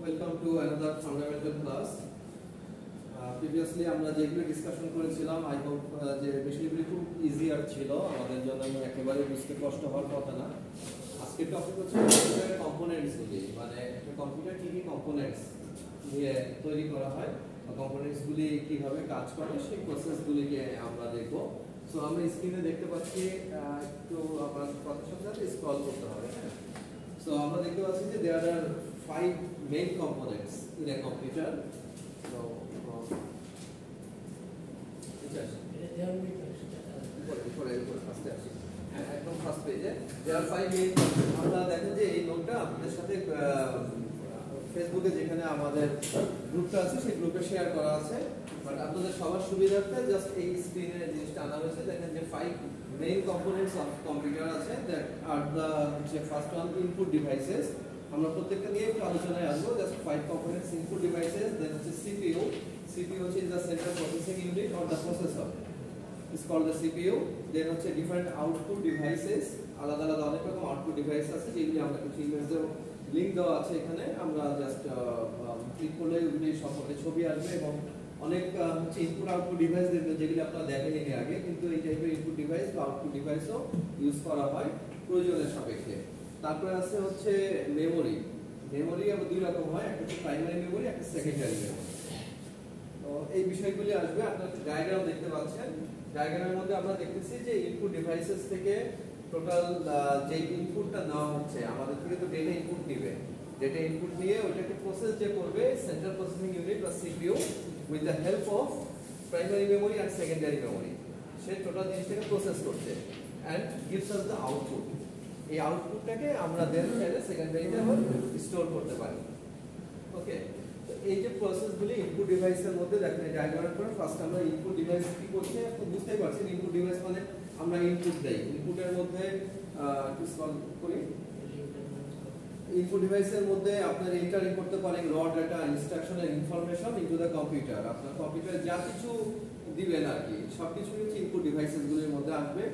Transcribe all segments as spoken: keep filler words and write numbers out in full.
welcome to another fundamental class. Uh, previously আমরা যেগুলো discussion করেছিলাম আই হোপ যে বেশিরভাগই খুব ইজিয়ার ছিল আমাদের জন্য, একেবারে বুঝতে কষ্ট হওয়ার কথা না। আজকের টপিক হচ্ছে কম্পিউটারের কম্পোনেন্টসগুলি, মানে একটা কম্পিউটার কী কী কম্পোনেন্টস নিয়ে তৈরি করা হয়, কম্পোনেন্টসগুলি কীভাবে কাজ করে সেই প্রসেসগুলিকে আমরা দেখব। সো আমরা স্ক্রিনে দেখতে পাচ্ছি, একটু আমার কথার সাথে স্ক্রল করতে হবে। হ্যাঁ, সো আমরা দেখতে পাচ্ছি যে there are five main components in a computer. So একদম ফার্স্ট পেজে দেয়ার আর ফাইভ মেইন। আপনারা দেখেন যে এই নোটটা আপনাদের সাথে ফেসবুকে যেখানে আমাদের গ্রুপটা আছে সেই গ্রুপে শেয়ার করা আছে, বাট আপনাদের সবার সুবিধার্থে জাস্ট এই স্ক্রিনে জিনিসটা আনা হয়েছে। দেখেন যে five main components of computer আছে, দ্যাট আর দ্য যে ফার্স্ট ওয়ান ইনপুট ডিভাইসেস। আমরা প্রত্যেকটা নিয়ে একটু আলোচনায় আসবো। Just five components input devices, then হচ্ছে সিপিইউ। সিপিইউ হচ্ছে the central processing unit or the processor, is called the C P U. Then হচ্ছে ডিফারেন্ট আউটপুট ডিভাইসেস, আলাদা আলাদা অনেক রকম আউটপুট ডিভাইস আছে যেগুলি আমরা কিছু ইমেজের লিংক দেওয়া আছে এখানে, আমরা জাস্ট ক্লিক করলে ওগুলি সম্পর্কে ছবি আসবে এবং অনেক হচ্ছে ইনপুট আউটপুট ডিভাইস দেখবেন যেগুলি আপনারা দেখেন এর আগে, কিন্তু এই টাইপের ইনপুট ডিভাইস বা আউটপুট ডিভাইসও ইউজ করা হয় প্রয়োজনের সাপেক্ষে। তারপরে আছে হচ্ছে মেমোরি। মেমোরি আবার দুই রকম হয়, একটা হচ্ছে প্রাইমারি মেমোরি, একটা সেকেন্ডারি মেমোরি। তো এই বিষয়গুলি আসবে। আপনারা ডায়াগ্রাম দেখতে পাচ্ছেন, ডায়াগ্রামের মধ্যে আমরা দেখতেছি যে ইনপুট ডিভাইসেস থেকে টোটাল যে ইনপুটটা নেওয়া হচ্ছে আমাদের থেকে, তো ডেটা ইনপুট নেবে, ডেটা ইনপুট নিয়ে ওইটাকে প্রসেস যে করবে সেন্ট্রাল প্রসেসিং ইউনিট বা CPU with the help of primary memory and secondary memory, সে টোটাল জিনিসটাকে প্রসেস করছে and gives us the output. এই আউটপুটটাকে আমরা দেন চাইলে সেকেন্ডারিতে আবার স্টোর করতে পারি। ওকে, এই যে প্রসেসগুলি ইনপুট ডিভাইসের মধ্যে দেখেন ডায়াগ্রামের পরে ফার্স্ট আমরা ইনপুট ডিভাইস কি করছে আপনি বুঝতেই পারছেন। ইনপুট ডিভাইস মানে আমরা ইনপুট দেই, ইনপুটের মধ্যে একটু স্ক্রল করি, ইনপুট ডিভাইসের মধ্যে আপনার এন্টার করতে পারেন র ডাটা, ইনস্ট্রাকশনের ইনফরমেশন ইনটু দ্য কম্পিউটার। আপনার কম্পিউটারে যা কিছু দিবেন আর কি সব কিছু হচ্ছে ইনপুট ডিভাইসেসগুলির মধ্যে আসবে।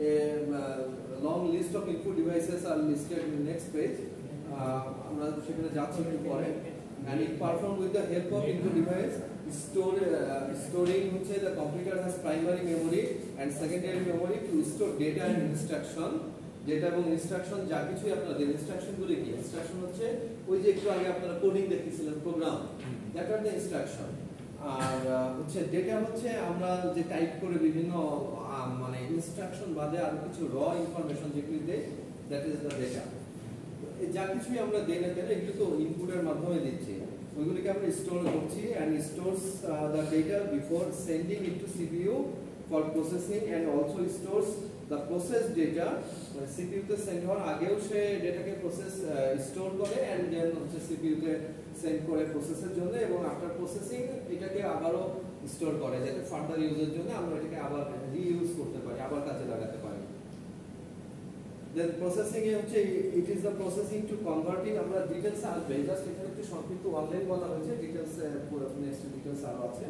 Long list of input devices are listed in next page, আমরা সেখানে যাচ্ছি একটু পরে। And it performed with the help of input device. Store uh, storing which the computer has primary memory and secondary memory to store data and instruction. Data এবং instruction যা কিছু আপনারা দেন, instruction গুলো কি? Instruction হচ্ছে ওই যে একটু আগে আপনারা কোডিং দেখতেছিলেন program, that are the instruction. আর হচ্ছে ডেটা হচ্ছে আমরা যে টাইপ করে বিভিন্ন মানে ইনস্ট্রাকশন বাদে আর কিছু র ইনফরমেশন যেগুলি দেই, that is the data. যা কিছুই আমরা দেই না কেন এগুলো তো ইনপুটের মাধ্যমে দিচ্ছি, ওইগুলিকে আমরা স্টোর করছি and stores uh, the data before sending it to C P U for processing and also stores the processed data. C P U তে সেন্ড হওয়ার আগেও সে ডেটাকে প্রসেস স্টোর করে and then হচ্ছে C P U তে send করে প্রসেসের জন্য, এবং আফটার প্রসেসিং এটাকে আবারও স্টোর করে যাতে ফার্দার ইউজের জন্য আমরা এটাকে আবার রিইউজ করতে পারি, আবার কাজে লাগাতে পারি। Then processing এ হচ্ছে it is the processing to converting, আমরা ডিটেইলস আসবে, জাস্ট এখানে একটু সংক্ষিপ্ত অনলাইন বলা হয়েছে, ডিটেইলস পুরো নেক্সট ডিটেইলস আরো আছে।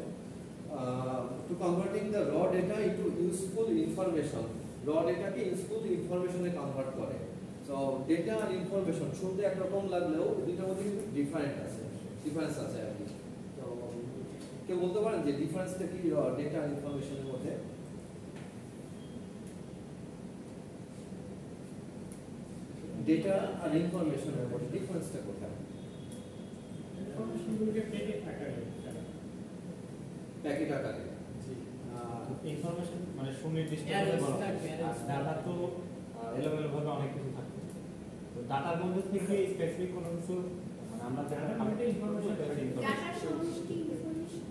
to converting the raw data into useful information, raw data কে ইউজফুল ইনফরমেশনে কনভার্ট করে। সো ডেটা আর ইনফরমেশন শুনতে একরকম লাগলেও দুটোর মধ্যে কিন্তু ডিফারেন্ট আছে, ডিফারেন্স আছে আর কি। তো কেউ বলতে পারেন যে ডিফারেন্সটা কি ডেটা আর ইনফরমেশনের মধ্যে? ডেটা আর ইনফরমেশনের মধ্যে ডিফারেন্সটা কোথায়? ইনফরমেশনগুলোকে প্যাকেট আকারে প্যাকেট আকারে জি, ইনফরমেশন মানে সুনির্দিষ্ট ভাবে বলা হয়, আর ডাটা তো এলোমেলো ভাবে অনেক কিছু থাকে। তো ডাটার মধ্যে থেকে স্পেসিফিক কোনো কিছু মানে আমরা যেটা আমাদের ইনফরমেশন ডাটার সমষ্টি ইনফরমেশন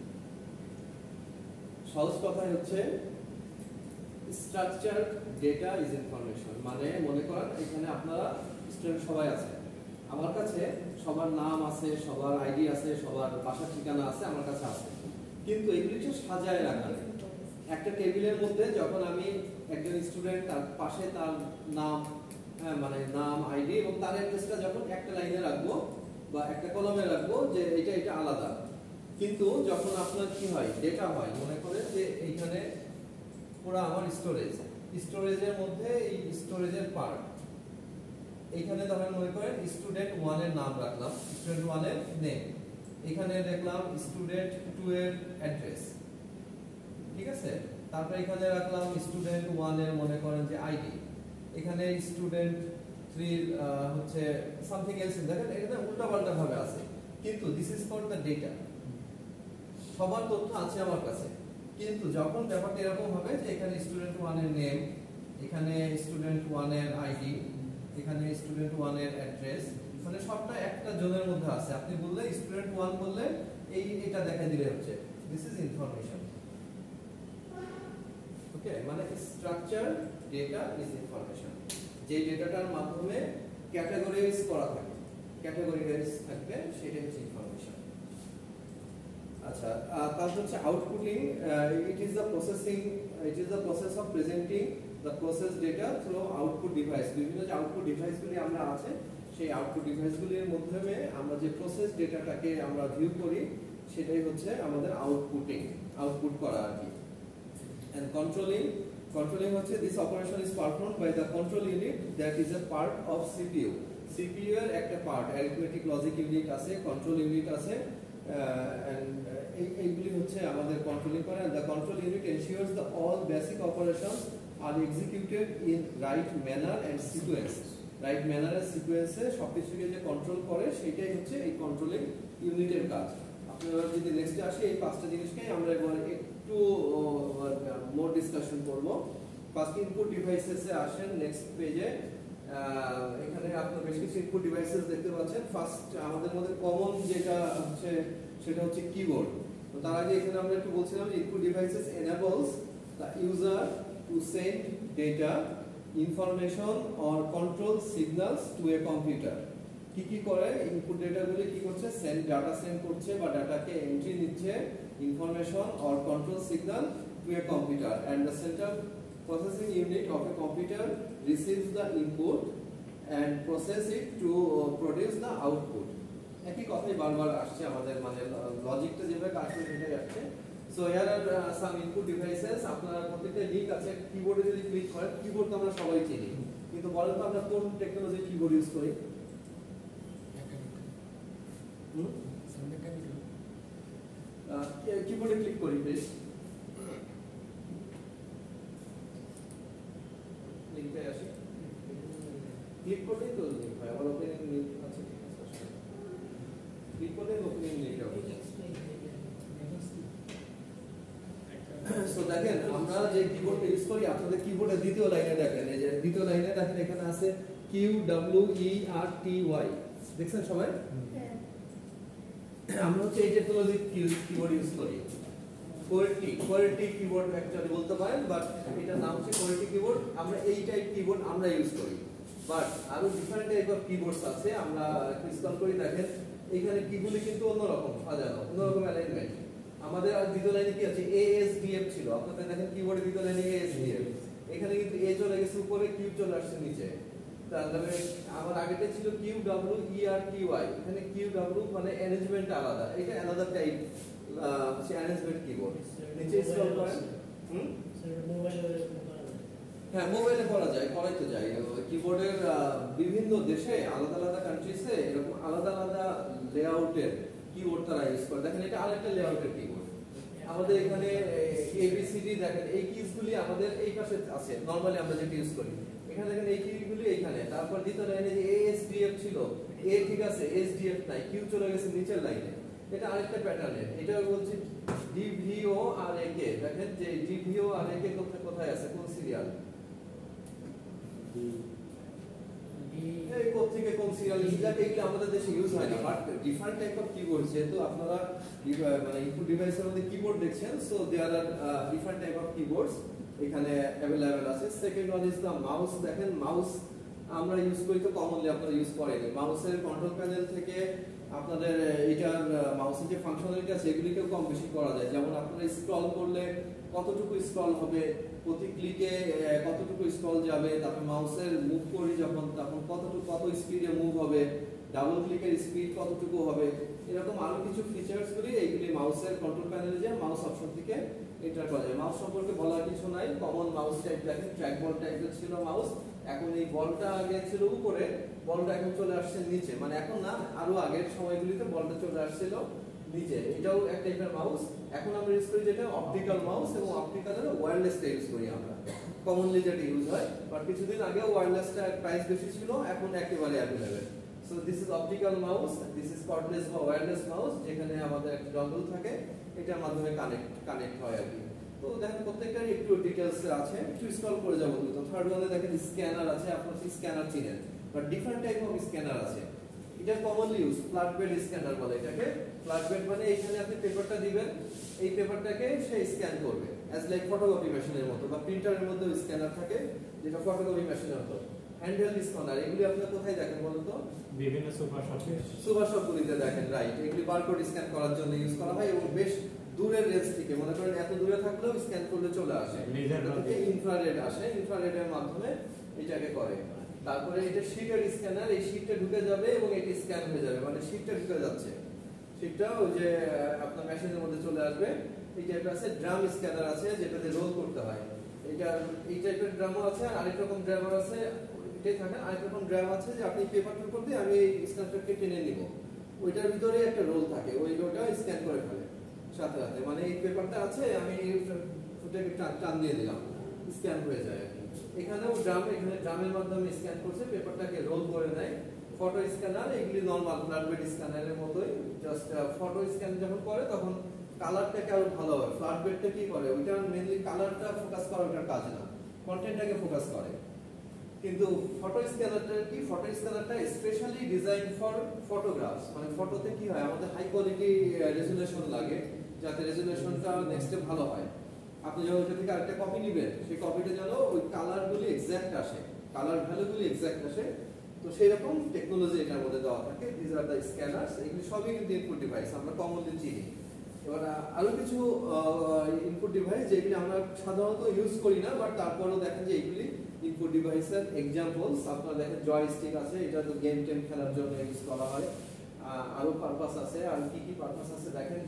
সহজ কথাই হচ্ছে স্ট্রাকচার ডেটা ইজ ইনফরমেশন। মানে মনে করেন এখানে আপনারা স্টুডেন্ট সবাই আছে, আমার কাছে সবার নাম আছে, সবার আইডি আছে, সবার বাসার ঠিকানা আছে, আমার কাছে আছে, কিন্তু এগুলিকে সাজায় রাখা একটা টেবিলের মধ্যে। যখন আমি একজন স্টুডেন্ট তার পাশে তার নাম, হ্যাঁ মানে নাম, আইডি এবং তার অ্যাড্রেসটা যখন একটা লাইনে রাখবো বা একটা কলমে রাখবো যে এটা এটা আলাদা, কিন্তু যখন আপনার কি হয় ডেটা হয়, মনে করেন যে এইখানে পুরো আমার স্টোরেজ, স্টোরেজের মধ্যে এই স্টোরেজের পার্ট এখানে ধরেন মনে করেন স্টুডেন্ট ওয়ান এর নাম রাখলাম, স্টুডেন্ট ওয়ান এর নেম, এখানে দেখলাম স্টুডেন্ট টু এর অ্যাড্রেস, ঠিক আছে। তারপর এখানে রাখলাম স্টুডেন্ট ওয়ান এর মনে করেন যে আইডি, এখানে স্টুডেন্ট থ্রি হচ্ছে সামথিং এলস, দেখেন এখানে উল্টাপাল্টা ভাবে আছে, কিন্তু this is for the data, সবার তথ্য আছে আমার কাছে। কিন্তু যখন ব্যাপারটা এরকম হবে যে এখানে স্টুডেন্ট ওয়ান এর নেম, এখানে স্টুডেন্ট ওয়ান এর আইডি, এখানে স্টুডেন্ট ওয়ান এর অ্যাড্রেস, মানে সবটা একটা জোনের মধ্যে আছে। আপনি বললে স্টুডেন্ট ওয়ান বললে এই এটা দেখাই দিলে হচ্ছে দিস ইজ ইনফরমেশন। ওকে, মানে স্ট্রাকচার ডেটা ইজ ইনফরমেশন, যে ডেটাটার মাধ্যমে ক্যাটাগরিজ করা থাকে, ক্যাটাগরিজ থাকবে, সেটাই হচ্ছে ইনফরমেশন। আচ্ছা, তারপর হচ্ছে outputting, it is the processing, it is the process of presenting the process data through output device. বিভিন্ন যে আউটপুট ডিভাইসগুলি আমরা আছে, সেই আউটপুট ডিভাইসগুলির মাধ্যমে আমরা যে প্রসেস ডেটাটাকে আমরা ভিউ করি, সেটাই হচ্ছে আমাদের আউটপুটিং, আউটপুট করা আর কি। And controlling, controlling হচ্ছে this operation is performed by the control unit that is a part of C P U. C P U এর একটা পার্ট, arithmetic logic unit আছে, control unit আছে, and এই এইগুলি হচ্ছে আমাদের কন্ট্রোলিং করে। and the control unit ensures the all basic operations are executed in right manner and sequence. right manner and sequence এ সবকিছুকে যে কন্ট্রোল করে, সেটাই হচ্ছে এই কন্ট্রোলিং ইউনিটের কাজ। আপনারা যদি নেক্সটে আসি, এই পাঁচটা জিনিসকে আমরা এবার একটু মোর ডিসকাশন করব। ফার্স্ট ইনপুট ডিভাইসেস এ আসেন, নেক্সট পেজে এখানে আপনারা বেশ কিছু ইনপুট ডিভাইসেস দেখতে পাচ্ছেন। ফার্স্ট আমাদের মধ্যে কমন যেটা হচ্ছে সেটা হচ্ছে কিবোর্ড। তো তার আগে এখানে আমরা একটু বলছিলাম যে input devices enables the user to send data, information or control signals to a computer. কি কি করে ইনপুট ডেটাগুলি কি করছে, সেন্ড ডাটা সেন্ড করছে বা ডাটাকে এন্ট্রি নিচ্ছে, information or control signal to a computer, and the central processing unit of a computer receives the input and process it to produce the output. একই কথাই বারবার আসছে আমাদের, মানে লজিকটা যেভাবে কাজ করে সেটাই আসছে। So here are some input devices. আপনারা প্রত্যেকটা লিংক আছে, কিবোর্ডে যদি ক্লিক করেন, কিবোর্ড তো আমরা সবাই চিনি, কিন্তু বলেন তো আমরা কোন টেকনোলজি কিবোর্ড ইউজ করি? কিবোর্ডে ক্লিক করি প্লিজ, লিংকে আসি, ক্লিক করলেই তো লিংক হয়। আমার ওপেনিং লিংক আছে, ক্লিক করলে ওপেনিং লিংক হবে। সো দেখেন আমরা যে কিবোর্ড ইউজ করি, আপনাদের কিবোর্ডের দ্বিতীয় লাইনে দেখেন, এই যে দ্বিতীয় লাইনে দেখেন এখানে আছে Q W E R T Y, দেখছেন সবাই? আমরা হচ্ছে এই টেকনোলজি কিবোর্ড ইউজ করি, কোয়েলটি, কোয়েলটি কিবোর্ড অ্যাকচুয়ালি বলতে পারেন, বাট এটার নাম হচ্ছে কোয়েলটি কিবোর্ড। আমরা এই টাইপ কিবোর্ড আমরা ইউজ করি, বাট আরো ডিফারেন্ট টাইপ অফ কিবোর্ডস আছে। আমরা ইনস্টল করি, দেখেন এখানে কিগুলি কিন্তু অন্যরকম সাজানো, অন্যরকম অ্যালাইনমেন্ট। আমাদের আর দ্বিতীয় লাইনে কি আছে, এ এস ডি এফ ছিল, আপনাদের দেখেন কিবোর্ডের দ্বিতীয় লাইনে এ এস ডি এফ, এখানে কিন্তু এ চলে গেছে উপরে, কিউ চলে আসছে নিচে। তাহলে আমার আগেটা ছিল Q W E R T Y, এখানে কিউ ডাব্লিউ মানে অ্যারেঞ্জমেন্ট আলাদা, এটা আলাদা টাইপ হচ্ছে অ্যারেঞ্জমেন্ট কিবোর্ড। নিচে স্ক্রল করেন, হুম হ্যাঁ মোবাইলে করা যায়, করাই তো যায়। কিবোর্ডের বিভিন্ন দেশে আলাদা আলাদা কান্ট্রিজে এরকম আলাদা আলাদা লেআউটের কিবোর্ড তারা ইউজ করে। দেখেন এটা আরেকটা লেআউটের কিবোর্ড। আমাদের এখানে এবিসিডি দেখেন, এই কিজগুলি আমাদের এই পাশে আছে, নরমালি আমরা যেটা ইউজ করি। এখানে দেখেন এই কিগুলি এইখানে, তারপর দ্বিতীয় লাইনে যে এএসডিএফ ছিল, এ ঠিক আছে, এসডিএফ নাই, কিউ চলে গেছে নিচের লাইনে। এটা আরেকটা প্যাটার্নের, এটা বলছে ডিভিও আর একে। দেখেন যে ডিভিও আর একে কোথায় কোথায় আছে, কোন সিরিয়াল, এই কোড থেকে কোন সিরিয়াল, এগুলা এগুলা আমাদের দেশে ইউজ হয় না, but different type of keyboard, যেহেতু আপনারা মানে ইনপুট ডিভাইসের মধ্যে কিবোর্ড দেখছেন, so there are different type of keyboards এখানে अवेलेबल আছে। Second one is the mouse. দেখেন মাউস আমরা ইউজ করি তো কমনলি, আপনারা ইউজ করেন। মাউসের কন্ট্রোল প্যানেল থেকে আপনাদের এটার মাউসের যে ফাংশনালিটি আছে এগুলিকেও কম বেশি করা যায়। যেমন আপনারা স্ক্রল করলে কতটুকু স্ক্রল হবে, প্রতি ক্লিকে কতটুকু স্ক্রল যাবে, তারপর মাউসের মুভ করি যখন তখন কতটুকু কত স্পিডে মুভ হবে, ডাবল ক্লিকের স্পিড কতটুকু হবে, এরকম আরো কিছু ফিচারস গুলি এইগুলি মাউসের কন্ট্রোল প্যানেলে যে মাউস অপশন থেকে এন্টার করা যায়। মাউস সম্পর্কে বলার কিছু নাই, কমন মাউস টাইপ দেখেন ট্র্যাক বল টাইপের ছিল মাউস, এখন এই বলটা আগে ছিল উপরে, বলটা এখন চলে আসছে নিচে, মানে এখন না আরো আগের সময়গুলিতে বলটা চলে আসছিল নিচে। এটাও এক টাইপের মাউস। এখন আমরা ইউজ করি যেটা অপটিক্যাল মাউস, এবং অপটিক্যালের ওয়্যারলেসটা ইউজ করি আমরা কমনলি যেটা ইউজ হয়। বাট কিছুদিন আগে ওয়্যারলেসটা প্রাইস বেশি ছিল, এখন একেবারে available. So this is optical mouse, this is cordless বা ওয়্যারলেস মাউস, যেখানে আমাদের একটা ডঙ্গল থাকে, এটার মাধ্যমে কানেক্ট কানেক্ট হয় আর কি। তো দেখেন প্রত্যেকটার একটু ডিটেইলস আছে, একটু স্ক্রল করে যাবো। তো থার্ড ওয়ানে দেখেন স্ক্যানার আছে, আপনারা স্ক্যানার চিনেন, but different type of scanner আছে। এটা commonly use flatbed scanner বলে এটাকে। ফ্ল্যাট বেড মানে এখানে আপনি পেপারটা দিবেন, এই পেপারটাকে সে স্ক্যান করবে অ্যাজ লাইক ফটোকপি মেশিনের মতো, বা প্রিন্টারের মধ্যে স্ক্যানার থাকে যেটা ফটোকপি মেশিনের মতো। হ্যান্ডহেল্ড স্ক্যানার এগুলি আপনারা কোথায় দেখেন বলুন তো? বিভিন্ন সুপার শপে সুপার শপগুলিতে দেখেন, রাইট। এগুলি বারকোড স্ক্যান করার জন্য ইউজ করা হয়, এবং বেশ দূরের রেঞ্জ থেকে, মনে করেন এত দূরে থাকলেও স্ক্যান করলে চলে আসে। ইনফ্রারেড আসে, ইনফ্রারেডের মাধ্যমে এটাকে করে। তারপরে এটা শীটের স্ক্যানার, এই শীটটা ঢুকে যাবে এবং এটি স্ক্যান হয়ে যাবে, মানে শীটটা ঢুকে যাচ্ছে, শীটটা ওই যে আপনার মেশিনের মধ্যে চলে আসবে। এই টাইপের আছে ড্রাম স্ক্যানার আছে, যেটাতে রোল করতে হয়। এটা এই টাইপের ড্রামও আছে, আর আরেক রকম ড্রামার আছে, এটাই থাকে। আরেক রকম ড্রাম আছে যে আপনি পেপারটার উপর দিয়ে আমি এই স্ক্যানারটাকে টেনে নিব, ওইটার ভিতরে একটা রোল থাকে, ওই রোলটা স্ক্যান করে ফেলে সাথে সাথে। মানে এই পেপারটা আছে, আমি ওটাকে টান দিয়ে দিলাম, স্ক্যান হয়ে যায়। এখানেও ড্রাম, এখানে ড্রামের মাধ্যমে স্ক্যান করছে, পেপারটাকে রোল করে নেয়। ফটো স্ক্যানার এগুলি নরমাল ফ্ল্যাট বেড স্ক্যানারের মতোই, জাস্ট ফটো স্ক্যান যখন করে তখন কালারটাকে আরো ভালো হয়। ফ্ল্যাট বেডটা কি করে, ওইটা মেইনলি কালারটা ফোকাস করা ওটার কাজ না, কন্টেন্টটাকে ফোকাস করে। কিন্তু ফটো স্ক্যানারটা কি, ফটো স্ক্যানারটা স্পেশালি ডিজাইন ফর ফটোগ্রাফস, মানে ফটোতে কি হয় আমাদের হাই কোয়ালিটি রেজুলেশন লাগে, যাতে রেজুলেশনটা নেক্সটে ভালো হয়। আপনি যখন ওইটা থেকে আরেকটা কপি নেবেন, সেই কপিটা যেন ওই কালারগুলি এক্সাক্ট আসে, কালার ভ্যালুগুলি এক্সাক্ট আসে। তো সেই রকম টেকনোলজি এটার মধ্যে দেওয়া থাকে। দিস আর দ্য স্ক্যানার্স, এগুলি সবই কিন্তু ইনপুট ডিভাইস, আমরা কমনলি চিনি। এবার আরো কিছু ইনপুট ডিভাইস যেগুলি আমরা সাধারণত ইউজ করি না, বাট তারপরেও দেখেন যে এগুলি ইনপুট ডিভাইসের এক্সাম্পলস। আপনারা দেখেন জয়স্টিক আছে, এটা তো গেম টেম খেলার জন্য ইউজ করা হয়। আরো পারপাস আছে, আর কি কি পারপাস আছে দেখেন,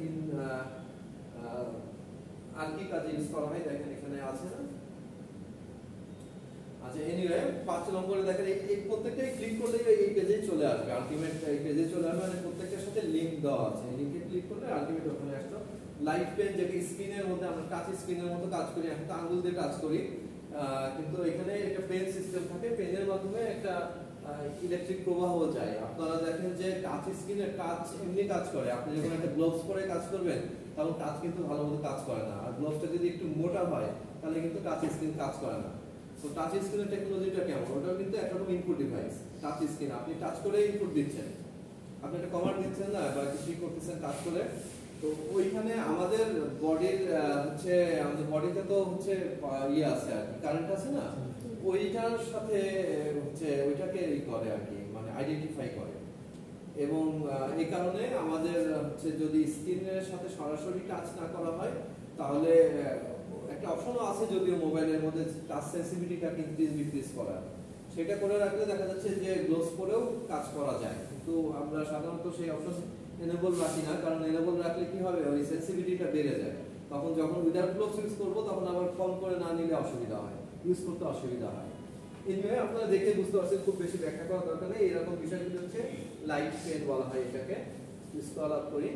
আর কি কাজে ইউজ করা হয় দেখেন এখানে আছে না। আচ্ছা, এনিওয়ে পাঁচ নম্বরে দেখেন এই প্রত্যেকটাই ক্লিক করলে এই পেজে চলে আসবে, আলটিমেট এই পেজে চলে আসবে, মানে প্রত্যেকটার সাথে লিংক দেওয়া আছে। লিংকে ক্লিক করলে আলটিমেট ওখানে আসলো। লাইট পেন যেটা স্ক্রিনের মধ্যে আমরা টাচ স্ক্রিনের মতো কাজ করি, এখন তো আঙ্গুল দিয়ে টাচ করি, কিন্তু এখানে একটা পেন সিস্টেম থাকে, পেনের মাধ্যমে একটা ইলেকট্রিক প্রবাহ যায়। আপনারা দেখেন যে টাচ স্ক্রিনে টাচ এমনি কাজ করে, আপনি যখন একটা গ্লোভস পরে কাজ করবেন তখন টাচ কিন্তু ভালো মতো কাজ করে না, আর গ্লোভসটা যদি একটু মোটা হয় তাহলে কিন্তু টাচ স্ক্রিন কাজ করে না। তো টাচ স্ক্রিনের টেকনোলজিটা কেমন, ওটাও কিন্তু একরকম ইনপুট ডিভাইস। টাচ স্ক্রিন আপনি টাচ করে ইনপুট দিচ্ছেন, আপনি একটা কমান্ড দিচ্ছেন না, বা কিছু করতেছেন টাচ করে, তো ওইখানে আমাদের বডির হচ্ছে, আমাদের বডিতে তো হচ্ছে ইয়ে আছে আর কি, কারেন্ট আছে না, ওইটার সাথে হচ্ছে ওইটাকে ই করে আর কি, মানে আইডেন্টিফাই করে। এবং এই কারণে আমাদের হচ্ছে যদি স্ক্রিনের সাথে সরাসরি টাচ না করা হয়, তাহলে একটা অপশনও আছে যদিও মোবাইলের মধ্যে টাচ সেন্সিটিভিটিটাকে ইনক্রিজ ডিক্রিজ করা, সেটা করে রাখলে দেখা যাচ্ছে যে গ্লোভস পরেও কাজ করা যায়। কিন্তু আমরা সাধারণত সেই অপশন এনেবল রাখি না, কারণ এনেবল রাখলে কি হবে, ওই সেন্সিটিভিটিটা বেড়ে যায়। তখন যখন উইদাউট গ্লোভস ইউজ করবো তখন আবার কম করে না নিলে অসুবিধা হয়, ইউজ করতে অসুবিধা হয়। এনিওয়ে আপনারা দেখে বুঝতে পারছেন, খুব বেশি ব্যাখ্যা করার দরকার নেই। এরকম বিষয়গুলো হচ্ছে লাইট পেন বলা হয় এটাকে। স্ক্রল আপ করি,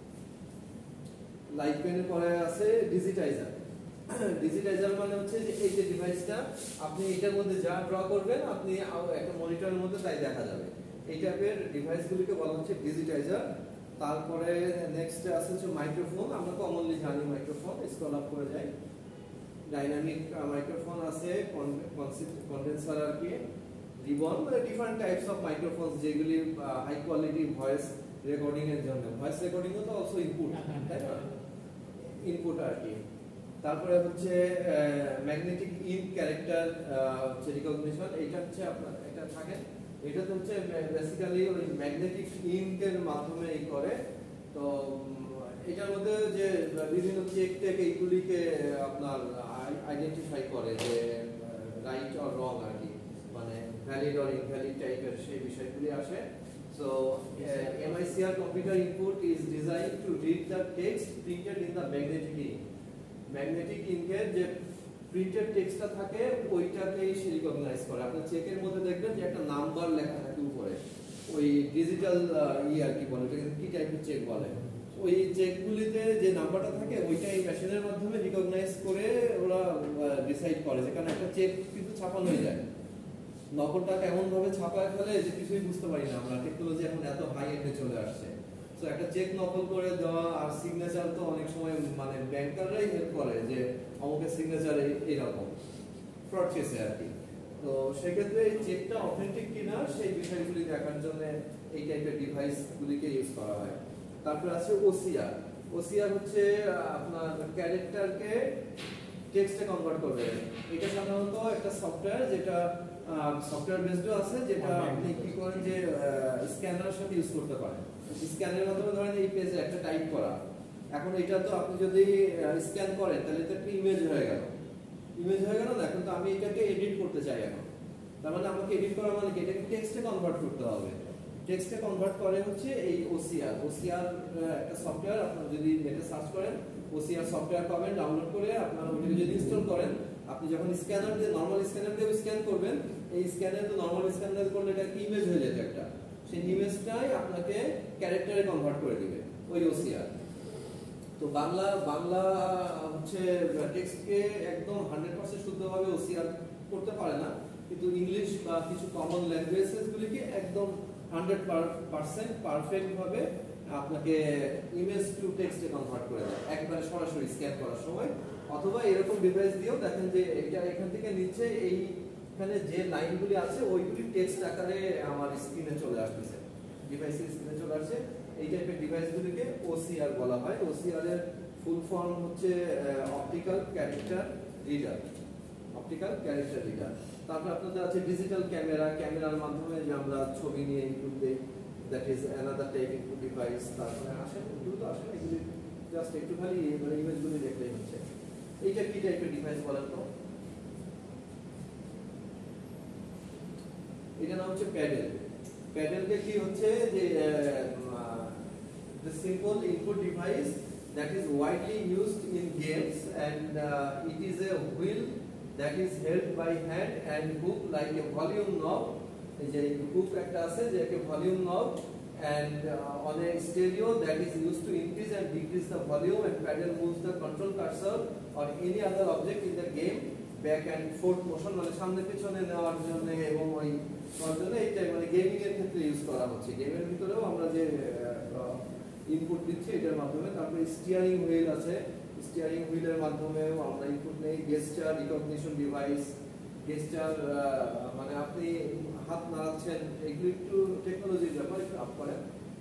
লাইট পেনের পরে আছে ডিজিটাইজার। ডিজিটাইজার মানে হচ্ছে যে এই যে ডিভাইসটা, আপনি এটার মধ্যে যা ড্র করবেন আপনি একটা মনিটরের মধ্যে তাই দেখা যাবে। এই টাইপের ডিভাইসগুলিকে বলা হচ্ছে ডিজিটাইজার। তারপরে নেক্সট আছে হচ্ছে মাইক্রোফোন, আমরা কমনলি জানি মাইক্রোফোন। স্ক্রল আপ করে যাই, ডাইনামিক মাইক্রোফোন আছে, কন্ডেন্সার আর কি, রিবন, মানে ডিফারেন্ট টাইপস অফ মাইক্রোফোন যেগুলি হাই কোয়ালিটি ভয়েস রেকর্ডিং এর জন্য। ভয়েস রেকর্ডিংও তো অলসো ইনপুট, তাই না, ইনপুট আর কি। তারপরে হচ্ছে ম্যাগনেটিক ইঙ্ক ক্যারেক্টার হচ্ছে রিকগনিশন, এটা হচ্ছে আপনার এটা থাকে, এটা তো হচ্ছে বেসিক্যালি ওই ম্যাগনেটিক ইঙ্কের মাধ্যমে এই করে। তো এটার মধ্যে যে বিভিন্ন চেক টেক এইগুলিকে আপনার আইডেন্টিফাই করে যে রাইট অর রং আর কি, মানে ভ্যালিড অর ইনভ্যালিড টাইপের সেই বিষয়গুলি আসে। So uh, M I C R computer input is designed to read the text printed in the magnetic ink. Magnetic ink এর যে প্রিন্টেড টেক্সটটা থাকে ওইটাকেই সে রিকগনাইজ করে। আপনার চেকের মধ্যে দেখবেন যে একটা নাম্বার লেখা থাকে উপরে, ওই ডিজিটাল ই আর কি বলে, ওটাকে কি টাইপের চেক বলে, ওই চেকগুলিতে যে নাম্বারটা থাকে ওইটা এই মেশিনের মাধ্যমে রিকগনাইজ করে ওরা ডিসাইড করে যে কারণ একটা চেক কিন্তু ছাপানো হয়ে যায়, নকলটাকে এমন ভাবে ছাপায় ফেলে যে কিছুই বুঝতে পারি না আমরা, টেকনোলজি এখন এত হাই এন্ডে চলে আসছে। তো একটা চেক নকল করে দেওয়া আর সিগনেচার তো অনেক সময় মানে ব্যাংকাররাই হেল্প করে যে অমুকের সিগনেচার এইরকম ফ্রড কেসে আর কি। তো সেক্ষেত্রে এই চেকটা অথেন্টিক কিনা সেই বিষয়গুলি দেখার জন্য এই টাইপের ডিভাইসগুলিকে ইউজ করা হয়। তারপর আছে ওসিআর। ওসিআর হচ্ছে আপনার ক্যারেক্টারকে টেক্সটে কনভার্ট করবে। এটা সাধারণত একটা সফটওয়্যার যেটা সফটওয়্যার বেসডও আছে, যেটা আপনি কি করেন যে স্ক্যানারের সাথে ইউজ করতে পারেন। স্ক্যানের মাধ্যমে ধরেন এই পেজে একটা টাইপ করা, এখন এটা তো আপনি যদি স্ক্যান করেন তাহলে তো একটা ইমেজ হয়ে গেল, ইমেজ হয়ে গেল না, এখন তো আমি এটাকে এডিট করতে চাই এখন, তার মানে আমাকে এডিট করা মানে কি এটাকে টেক্সটে কনভার্ট করতে হবে। টেক্সটে কনভার্ট করে হচ্ছে এই ওসিআর। ওসিআর একটা সফটওয়্যার, আপনারা যদি নেটে সার্চ করেন ওসিআর সফটওয়্যার পাবেন, ডাউনলোড করে আপনারা ওইটাকে যদি ইনস্টল করেন, আপনি যখন স্ক্যানার দিয়ে নরমাল স্ক্যানার দিয়ে স্ক্যান করবেন, এই স্ক্যানার তো নরমাল স্ক্যানার করলে এটা ইমেজ হয়ে যেত একটা, সেই ইমেজটাই আপনাকে ক্যারেক্টারে কনভার্ট করে দিবে ওই ওসিআর। তো বাংলা বাংলা হচ্ছে টেক্সটকে একদম হান্ড্রেড পার্সেন্ট শুদ্ধভাবে ওসিআর করতে পারে না, কিন্তু ইংলিশ বা কিছু কমন ল্যাঙ্গুয়েজেস গুলিকে একদম হান্ড্রেড পার্সেন্ট পারফেক্ট ভাবে আপনাকে ইমেজ টু টেক্সটে কনভার্ট করে দেয় একবারে সরাসরি স্ক্যান করার সময়। অথবা এরকম ডিভাইস দিয়েও দেখেন যে এটা এখান থেকে নিচে এইখানে যে লাইনগুলি আছে ওইগুলি টেক্সট আকারে আমার স্ক্রিনে চলে আসতেছে, ডিভাইসের স্ক্রিনে চলে আসছে। এই টাইপের ডিভাইসগুলিকে ওসিআর বলা হয়। ওসিআর এর ফুল ফর্ম হচ্ছে optical character reader, optical character reader. তারপর আপনাদের আছে ডিজিটাল ক্যামেরা, ক্যামেরার মাধ্যমে যে আমরা ছবি নিয়ে ইনপুট দেই, that is another type input device. তারপরে আসে দ্রুত আসে এগুলি জাস্ট একটু খালি মানে ইমেজগুলি দেখলেই হচ্ছে। এইটা কি টাইপের ডিভাইস বলেন তো? এটা নাম হচ্ছে প্যাডেল। প্যাডেলকে কি হচ্ছে যে the simple input device that is widely used in games, and uh, it is a wheel that is held by hand and hook like a volume knob. যে hook একটা আছে যে একটা volume knob, and uh, on a stereo that is used to increase and decrease the volume, and paddle moves the control cursor or any other object in the game back and forth motion, মানে সামনে পিছনে নেওয়ার জন্য এবং ওই করার জন্য এইটা মানে গেমিং এর ক্ষেত্রে ইউজ করা হচ্ছে। গেমের ভিতরেও আমরা যে ইনপুট দিচ্ছি এটার মাধ্যমে। তারপরে স্টিয়ারিং হুইল আছে, স্টিয়ারিং হুইলের মাধ্যমেও আমরা ইনপুট নেই। গেস্টার রিকগনিশন ডিভাইস, গেস্টার মানে আপনি হাত নাড়াচ্ছেন, এগুলো একটু টেকনোলজির ব্যাপার, একটু আপ করেন।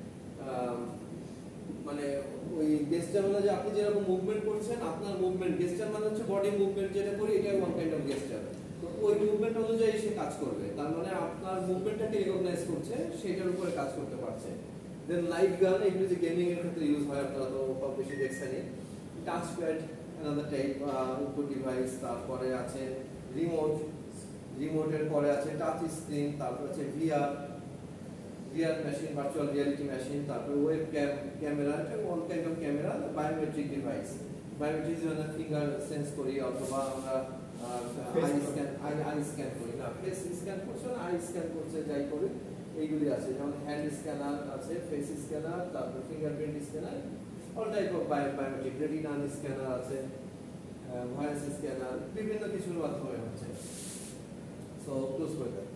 মানে ওই গেস্টার মানে যে আপনি যেরকম মুভমেন্ট করছেন আপনার মুভমেন্ট, গেস্টার মানে হচ্ছে বডি মুভমেন্ট যেটা করি এটা ওয়ান কাইন্ড অফ গেস্টার। তো ওই মুভমেন্ট অনুযায়ী সে কাজ করবে, তার মানে আপনার মুভমেন্টটাকে রিকগনাইজ করছে, সেটার উপরে কাজ করতে পারছে। দেন লাইট গান, এগুলো যে গেমিং এর ক্ষেত্রে ইউজ হয়, আপনারা তো কম বেশি দেখছেনই। Touchpad another type input device. তারপরে আছে রিমোট, রিমোটের পরে আছে টাচ স্ক্রিন, তারপর আছে VR, VR machine, virtual reality machine. তারপরে ওয়েব ক্যাম, ক্যামেরা, এটা one kind of camera. Biometric device, biometric যেমন ফিঙ্গার সেন্স করি অথবা আমরা eye scan, eye eye scan করি না, ফেস স্ক্যান করছে না, আই স্ক্যান করছে, যাই করি এইগুলি আছে। যেমন হ্যান্ড স্ক্যানার আছে, ফেস স্ক্যানার, তারপর fingerprint scanner, all type of biometric, retina scanner আছে, ভয়েস স্ক্যানার, বিভিন্ন কিছুর মাধ্যমে হচ্ছে। সো ক্লোজ করে দেন,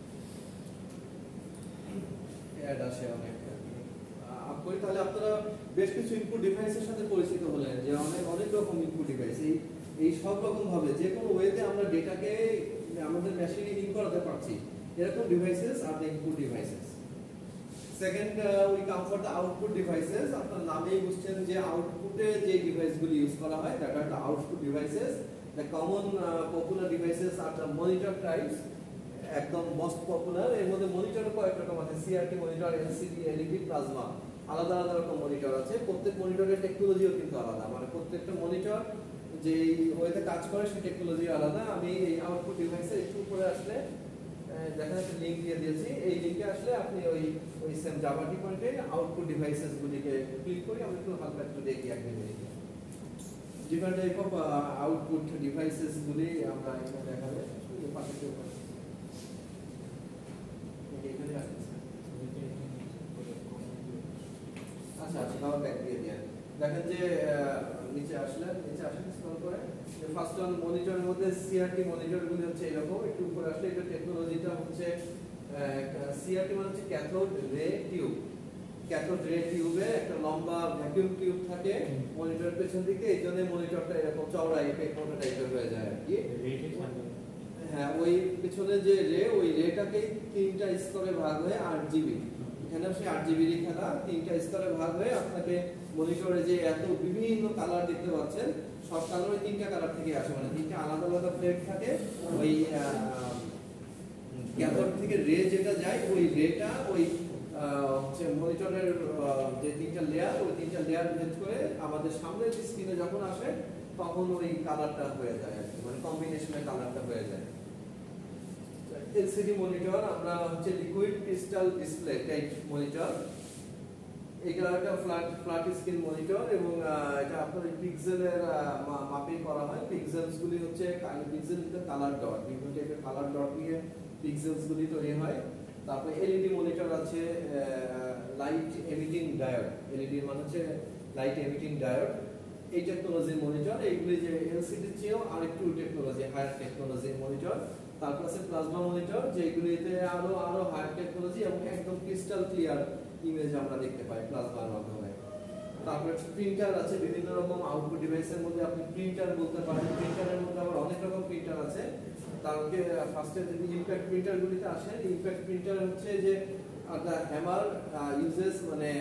অ্যাড আসে অনেক আপ করি। তাহলে আপনারা বেশ কিছু ইনপুট ডিভাইসের সাথে পরিচিত হলেন, যে অনেক অনেক রকম ইনপুট ডিভাইস, এই এই সব রকম ভাবে যে কোনো ওয়েতে আমরা ডেটাকে আমাদের মেশিনে ইন করাতে পারছি, এরকম devices are the input devices. Second we come for the output devices. আপনার নামেই বুঝছেন যে আউটপুটে যে ডিভাইসগুলি ইউজ করা হয় that are the output devices. The common popular devices are the monitor types, একদম মোস্ট পপুলার। এর মধ্যে মনিটরও কয়েক রকম আছে, CRT monitor, LCD, LED, plasma, আলাদা আলাদা রকম মনিটর আছে। প্রত্যেক মনিটরের টেকনোলজিও কিন্তু আলাদা, মানে প্রত্যেকটা মনিটর যে ওয়েতে কাজ করে সেই টেকনোলজি আলাদা। আমি এই আউটপুট ডিভাইসের একটু উপরে আসলে দেখা যাচ্ছে লিঙ্ক দিয়ে দিয়েছি, এই লিঙ্কে আসলে আপনি ওই ওই সেম জাভা ডিপয়েন্টে আউটপুট ডিভাইসেস গুলিকে ক্লিক করি। আমি একটু হালকা একটু দেখি এক minute. Different type of output devices গুলি আমরা এখানে দেখাবে পাশে কেউ এখানে আসছে আচ্ছা আচ্ছা পাওয়ার ব্যাক দিয়ে দেন দেখেন যে নিচে আসলেন নিচে আসেন স্ক্রল করে ফার্স্ট অন মনিটরের মধ্যে সিআরটি মনিটর গুলো হচ্ছে এরকম একটু উপরে আসলে এটা টেকনোলজিটা হচ্ছে সিআরটি মানে হচ্ছে cathode ray tube cathode ray টিউবে একটা লম্বা ভ্যাকুয়াম টিউব থাকে মনিটরের পেছন দিকে এইজন্য মনিটরটা এরকম চওড়া এই মোটা টাইপের হয়ে যায় আর কি হ্যাঁ ওই পেছনে যে রে ওই রেটাকে তিনটা স্তরে ভাগ হয়ে আট জিবি এখানে সেই আট জিবি খেলা তিনটা স্তরে ভাগ হয়ে আপনাকে মনিটরে যে এত বিভিন্ন কালার দেখতে পাচ্ছেন সব কালার ওই তিনটা কালার থেকে আসে মানে তিনটা আলাদা আলাদা প্লেট থাকে ওই ক্যাথোড থেকে রে যেটা যায় ওই রেটা ওই হচ্ছে মনিটরের যে তিনটা লেয়ার ওই তিনটা লেয়ার ভেদ করে আমাদের সামনের স্ক্রিনে যখন আসে তখন ওই কালারটা হয়ে যায় আর কি মানে কম্বিনেশনের কালারটা হয়ে যায় এলসিডি মনিটর আমরা হচ্ছে liquid crystal display type monitor এটা একটা ফ্ল্যাট ফ্ল্যাট স্ক্রিন মনিটর এবং এটা আপনার পিক্সেলের মাপিং করা হয় পিক্সেলস গুলি হচ্ছে পিক্সেল ভিতরে কালার ডট বিভিন্ন টাইপের কালার ডট নিয়ে পিক্সেলস গুলি তৈরি হয় তারপরে এলইডি মনিটর আছে লাইট এমিটিং ডায়োড এলইডি মানে হচ্ছে লাইট এমিটিং ডায়োড এই টেকনোলজির মনিটর এইগুলি যে এলসিডি চেয়েও আরেকটু টেকনোলজি হায়ার টেকনোলজির মনিটর তারপর আছে প্লাজমা মনিটর যেগুলিতে আরো আরো হায়ার টেকনোলজি এবং একদম ক্রিস্টাল ক্লিয়ার ইমেজ আমরা দেখতে পাই প্লাজমার মাধ্যমে তারপরে প্রিন্টার আছে বিভিন্ন রকম আউটপুট ডিভাইসের মধ্যে আপনি প্রিন্টার বলতে পারেন প্রিন্টারের মধ্যে আবার অনেক রকম প্রিন্টার আছে তারপরে ফার্স্টে যদি ইমপ্যাক্ট প্রিন্টারগুলিতে আসে ইমপ্যাক্ট প্রিন্টার হচ্ছে যে একটা হ্যামার ইউজেস মানে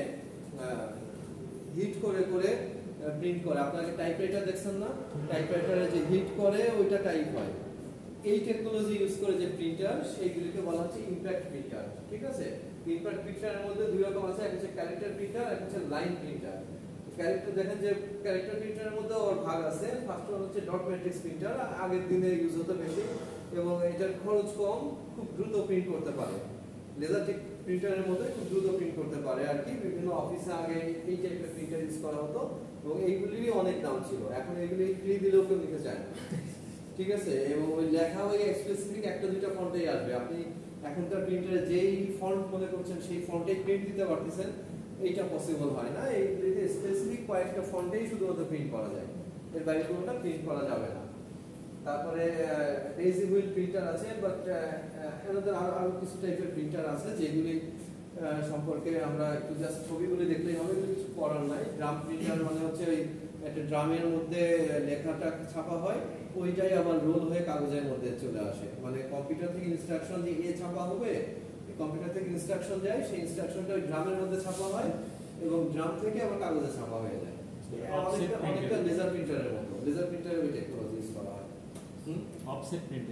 হিট করে করে প্রিন্ট করে আপনাকে টাইপরাইটার দেখছেন না টাইপরাইটারে যে হিট করে ওইটা টাইপ হয় এই টেকনোলজি ইউজ করে যে প্রিন্টার সেইগুলিকে বলা হচ্ছে ইমপ্যাক্ট প্রিন্টার ঠিক আছে ইমপ্যাক্ট প্রিন্টারের মধ্যে দুই রকম আছে একটা হচ্ছে ক্যারেক্টার প্রিন্টার একটা হচ্ছে লাইন প্রিন্টার ক্যারেক্টার দেখেন যে ক্যারেক্টার প্রিন্টারের মধ্যে ওর ভাগ আছে ফার্স্ট ওয়ান হচ্ছে ডট ম্যাট্রিক্স প্রিন্টার আগের দিনে ইউজ হতো বেশি এবং এটার খরচ কম খুব দ্রুত প্রিন্ট করতে পারে লেজার প্রিন্টারের মধ্যে খুব দ্রুত প্রিন্ট করতে পারে আর কি বিভিন্ন অফিসে আগে এই টাইপের প্রিন্টার ইউজ করা হতো এবং এইগুলিরই অনেক দাম ছিল এখন এগুলি ফ্রি দিলেও কেউ নিতে চায় না ঠিক আছে এবং ওই লেখা ওই স্পেসিফিক একটা দুইটা ফন্টেই আসবে আপনি এখনকার প্রিন্টারে যেই ফন্ট মনে করছেন সেই ফন্টেই প্রিন্ট দিতে পারতেছেন এইটা পসিবল হয় না এইগুলিতে স্পেসিফিক কয়েকটা ফন্টেই শুধুমাত্র প্রিন্ট করা যায় এর বাইরে কোনোটা প্রিন্ট করা যাবে না তারপরে ডেইজি হুইল প্রিন্টার আছে বাট এনাদের আরো আরো কিছু টাইপের প্রিন্টার আছে যেগুলি সম্পর্কে আমরা একটু জাস্ট ছবিগুলি দেখলেই হবে কিছু করার নাই ড্রাম প্রিন্টার মানে হচ্ছে ওই একটা ড্রামের মধ্যে লেখাটা ছাপা হয় ওইটাই আবার রোল হয়ে কাগজের মধ্যে চলে আসে মানে কম্পিউটার থেকে ইনস্ট্রাকশন যে এ ছাপা হবে কম্পিউটার থেকে ইনস্ট্রাকশন যায় সেই ইনস্ট্রাকশনটা ওই ড্রামের মধ্যে ছাপা হয় এবং ড্রাম থেকে আবার কাগজে ছাপা হয়ে যায় অনেকটা লেজার প্রিন্টারের মতো লেজার প্রিন্টারের ওই টেকনোলজি ইউজ করা হয় অফসেট প্রিন্টিং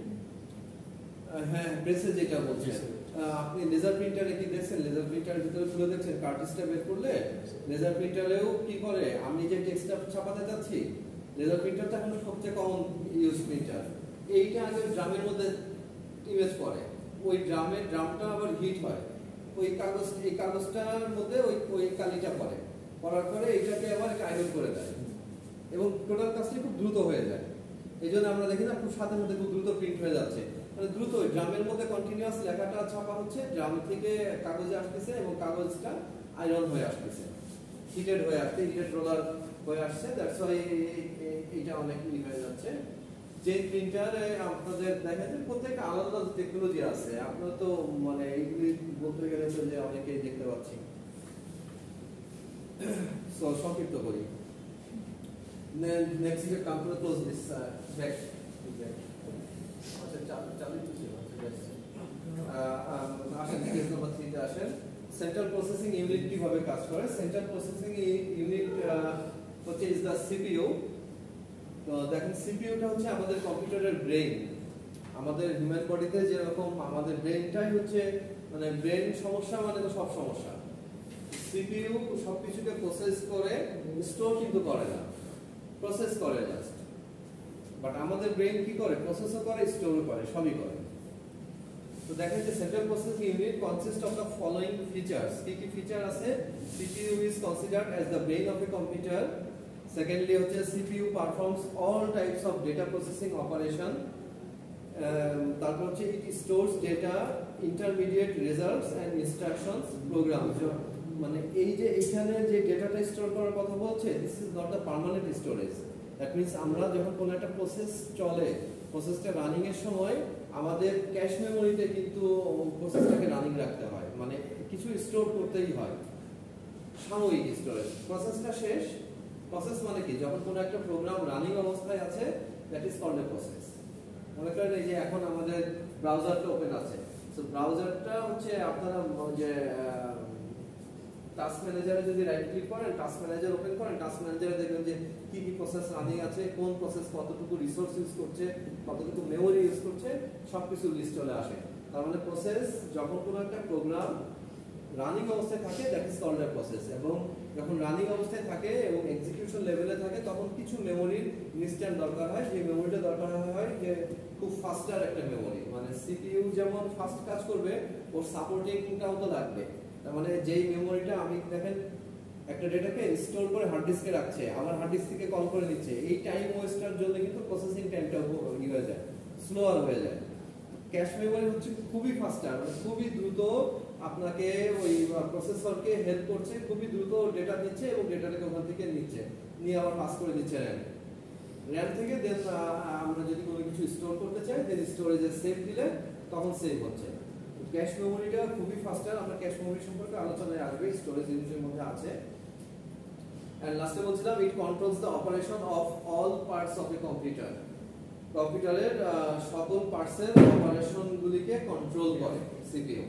হ্যাঁ প্রেসে যেটা বলছেন আপনি লেজার প্রিন্টারে কি দেখছেন লেজার প্রিন্টারের ভিতরে খুলে দেখছেন কার্টিজটা বের করলে লেজার প্রিন্টারেও কি করে আমি যে টেক্সটটা ছাপাতে যাচ্ছি লেজার প্রিন্টারটা এখন সবচেয়ে কমন ইউজ প্রিন্টার এইটা আগে ড্রামের মধ্যে ইমেজ করে ওই ড্রামের ড্রামটা আবার হিট হয় ওই কাগজ এই কাগজটার মধ্যে ওই ওই কালিটা পড়ে পড়ার পরে এইটাকে আবার আয়রন করে দেয় এবং টোটাল কাজটা খুব দ্রুত হয়ে যায় এই জন্য আমরা দেখি না খুব সাথে সাথে খুব দ্রুত প্রিন্ট হয়ে যাচ্ছে মানে দ্রুত ড্রামের মধ্যে কন্টিনিউয়াস লেখাটা ছাপা হচ্ছে ড্রাম থেকে কাগজে আসতেছে এবং কাগজটা আয়রন হয়ে আসতেছে হিটেড হয়ে আসছে হিটেড রোলার হয়ে আসছে দ্যাটস ওয়াই এইটা অনেক ই হয়ে যাচ্ছে যে প্রিন্টারে আপনাদের দেখেন যে প্রত্যেকটা আলাদা আলাদা টেকনোলজি আছে আপনারা তো মানে এইগুলি বলতে গেলে তো যে অনেকেই দেখতে পাচ্ছি সো সংক্ষিপ্ত করি then next you come to close this uh, back আচ্ছা চালু চালু ছিল আসেন কেস নাম্বার থ্রি তে আসেন সেন্ট্রাল প্রসেসিং ইউনিট কিভাবে কাজ করে সেন্ট্রাল প্রসেসিং ইউনিট হচ্ছে ইজ দা সিপিইউ তো দেখেন সিপিইউটা হচ্ছে আমাদের কম্পিউটারের ব্রেইন আমাদের হিউম্যান বডিতে যেরকম আমাদের ব্রেইনটাই হচ্ছে মানে ব্রেন সমস্যা মানে তো সব সমস্যা সিপিইউ সবকিছুকে প্রসেস করে স্টোর কিন্তু করে না প্রসেস করে জাস্ট বাট আমাদের ব্রেন কি করে প্রসেসও করে স্টোরও করে সবই করে তো দেখেন যে central processing unit consist of the following features কি কি ফিচার আছে CPU is considered as the brain of a computer secondly হচ্ছে CPU performs all types of data processing operation. তারপর হচ্ছে it stores data, intermediate results and instructions programs. মানে এই যে এখানে যে ডেটাটা স্টোর করার কথা বলছে, this is not the permanent storage. That means আমরা যখন কোনো একটা প্রসেস চলে, প্রসেসটা রানিং এর সময় আমাদের ক্যাশ মেমোরিতে কিন্তু প্রসেসটাকে রানিং রাখতে হয়, মানে কিছু স্টোর করতেই হয়, সাময়িক স্টোরেজ। প্রসেসটা শেষ, প্রসেস মানে কি, যখন কোনো একটা প্রোগ্রাম রানিং অবস্থায় আছে, that is called a process. মনে করেন এই যে এখন আমাদের ব্রাউজারটা ওপেন আছে, সো ব্রাউজারটা হচ্ছে আপনারা যে টাস্ক ম্যানেজারে যদি রাইট ক্লিক করেন, টাস্ক ম্যানেজার ওপেন করেন, টাস্ক ম্যানেজারে দেখবেন যে কি কি প্রসেস রানিং আছে, কোন প্রসেস কতটুকু রিসোর্স ইউজ করছে, কতটুকু মেমোরি ইউজ করছে, সবকিছু লিস্ট চলে আসে। তার মানে প্রসেস যখন কোনো একটা প্রোগ্রাম রানিং অবস্থায় থাকে, that is called a process. এবং যখন রানিং অবস্থায় থাকে এবং এক্সিকিউশন লেভেলে থাকে, তখন কিছু মেমোরির ইনস্ট্যান্ট দরকার হয়। যে মেমোরিটা দরকার হয় যে খুব ফাস্টার একটা মেমোরি, মানে সিপিইউ যেমন ফাস্ট কাজ করবে, ওর সাপোর্টিংটাও তো লাগবে। তার মানে যেই মেমোরিটা আমি দেখেন একটা ডেটাকে স্টোর করে হার্ড ডিস্কে রাখছে, আবার হার্ড ডিস্ক থেকে কল করে নিচ্ছে, এই টাইম ওয়েস্টার জন্য কিন্তু প্রসেসিং টাইমটা ই হয়ে যায়, স্লোয়ার হয়ে যায়। ক্যাশ মেমোরি হচ্ছে খুবই ফাস্টার, মানে খুবই দ্রুত আপনাকে ওই প্রসেসরকে হেল্প করছে, খুবই দ্রুত ডেটা দিচ্ছে এবং ডেটাটাকে ওখান থেকে নিচ্ছে, নিয়ে আবার পাস করে দিচ্ছে র্যাম। র্যাম থেকে দেন আমরা যদি কোনো কিছু স্টোর করতে চাই, দেন স্টোরেজে সেভ দিলে তখন সেভ হচ্ছে। ক্যাশ মেমোরিটা খুবই ফাস্টার। আমরা ক্যাশ মেমোরি সম্পর্কে আলোচনায় আসবে, স্টোরেজ ইউনিটের মধ্যে আছে। এন্ড লাস্টে বলছিলাম, it controls the operation of all parts of a computer. কম্পিউটারের সকল পার্টসের অপারেশনগুলিকে কন্ট্রোল করে সিপিইউ।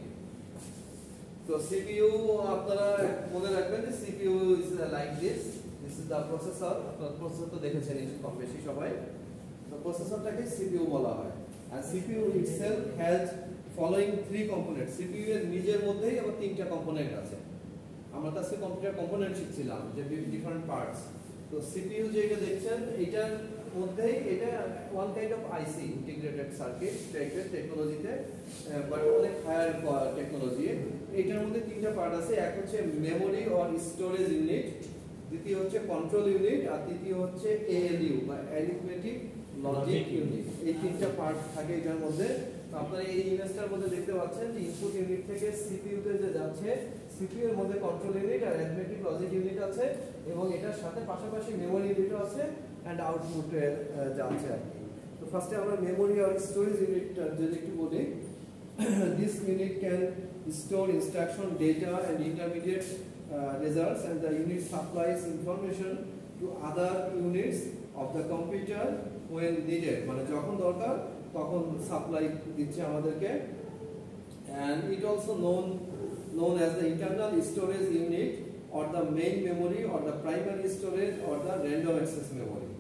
তো সিপিইউ আপনারা মনে রাখবেন যে CPU is like this, this is the processor. আপনারা প্রসেসর তো দেখেছেন কম বেশি সবাই। তো প্রসেসরটাকে সিপিইউ বলা হয়। আর CPU itself has following three component. CPU এর নিজের মধ্যেই আবার তিনটা কম্পোনেন্ট আছে। আমরা তো আজকে কম্পিউটার কম্পোনেন্ট শিখছিলাম, যে ডিফারেন্ট পার্টস। তো সিপিইউ যেটা দেখছেন, এটার মধ্যেই এটা one kind of IC, integrated circuit টাইপের টেকনোলজিতে, বাট অনেক হায়ার টেকনোলজি। এটার মধ্যে তিনটা পার্ট আছে। এক হচ্ছে মেমোরি অর স্টোরেজ ইউনিট, দ্বিতীয় হচ্ছে কন্ট্রোল ইউনিট, আর তৃতীয় হচ্ছে এএলইউ বা অ্যারিথমেটিক লজিক ইউনিট। এই তিনটা পার্ট থাকে এটার মধ্যে। আপনারা এই ইমেজটার মধ্যে দেখতে পাচ্ছেন যে ইনপুট ইউনিট থেকে সিপিইউ তে যে যাচ্ছে, সিপিইউ এর মধ্যে কন্ট্রোল ইউনিট আর অ্যারিথমেটিক লজিক ইউনিট আছে, এবং এটার সাথে পাশাপাশি মেমোরি ইউনিটও আছে এন্ড আউটপুটে যাচ্ছে আর কি। তো ফার্স্টে আমরা মেমোরি আর স্টোরেজ ইউনিটটা যদি একটু বলি, this unit can store instruction, data and intermediate results, and the unit supplies information to other units of the computer when needed, মানে যখন দরকার তখন সাপ্লাই দিচ্ছে আমাদেরকে। and it also known known as the internal storage unit or the main memory or the primary storage or the random access memory.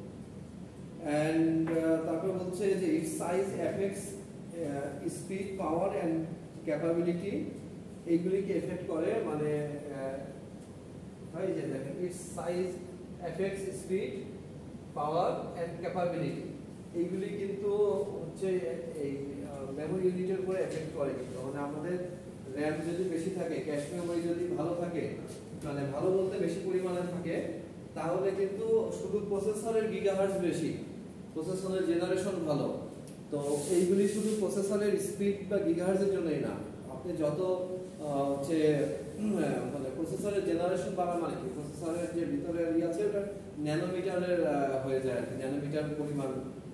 and তারপর বলছে যে its size affects uh, speed, power and capability, এইগুলিকে effect করে, মানে হয় যে দেখেন its size affects speed, power and capability, এইগুলি কিন্তু হচ্ছে এই মেমোরি ইউনিটের উপরে এফেক্ট করে। কিন্তু মানে আমাদের র্যাম যদি বেশি থাকে, ক্যাশ মেমোরি যদি ভালো থাকে, মানে ভালো বলতে বেশি পরিমাণে থাকে, তাহলে কিন্তু শুধু প্রসেসরের গিগাহার্টজ বেশি, প্রসেসরের জেনারেশন ভালো। তো এইগুলি শুধু প্রসেসরের স্পিড বা গিগাহার্টজের জন্যই না, আপনি যত হচ্ছে মানে প্রসেসরের জেনারেশন বাড়া মানে কি, প্রসেসরের যে ভিতরে ইয়ে আছে ওটা ন্যানোমিটারের হয়ে যায়, ন্যানোমিটার পরিমাণ।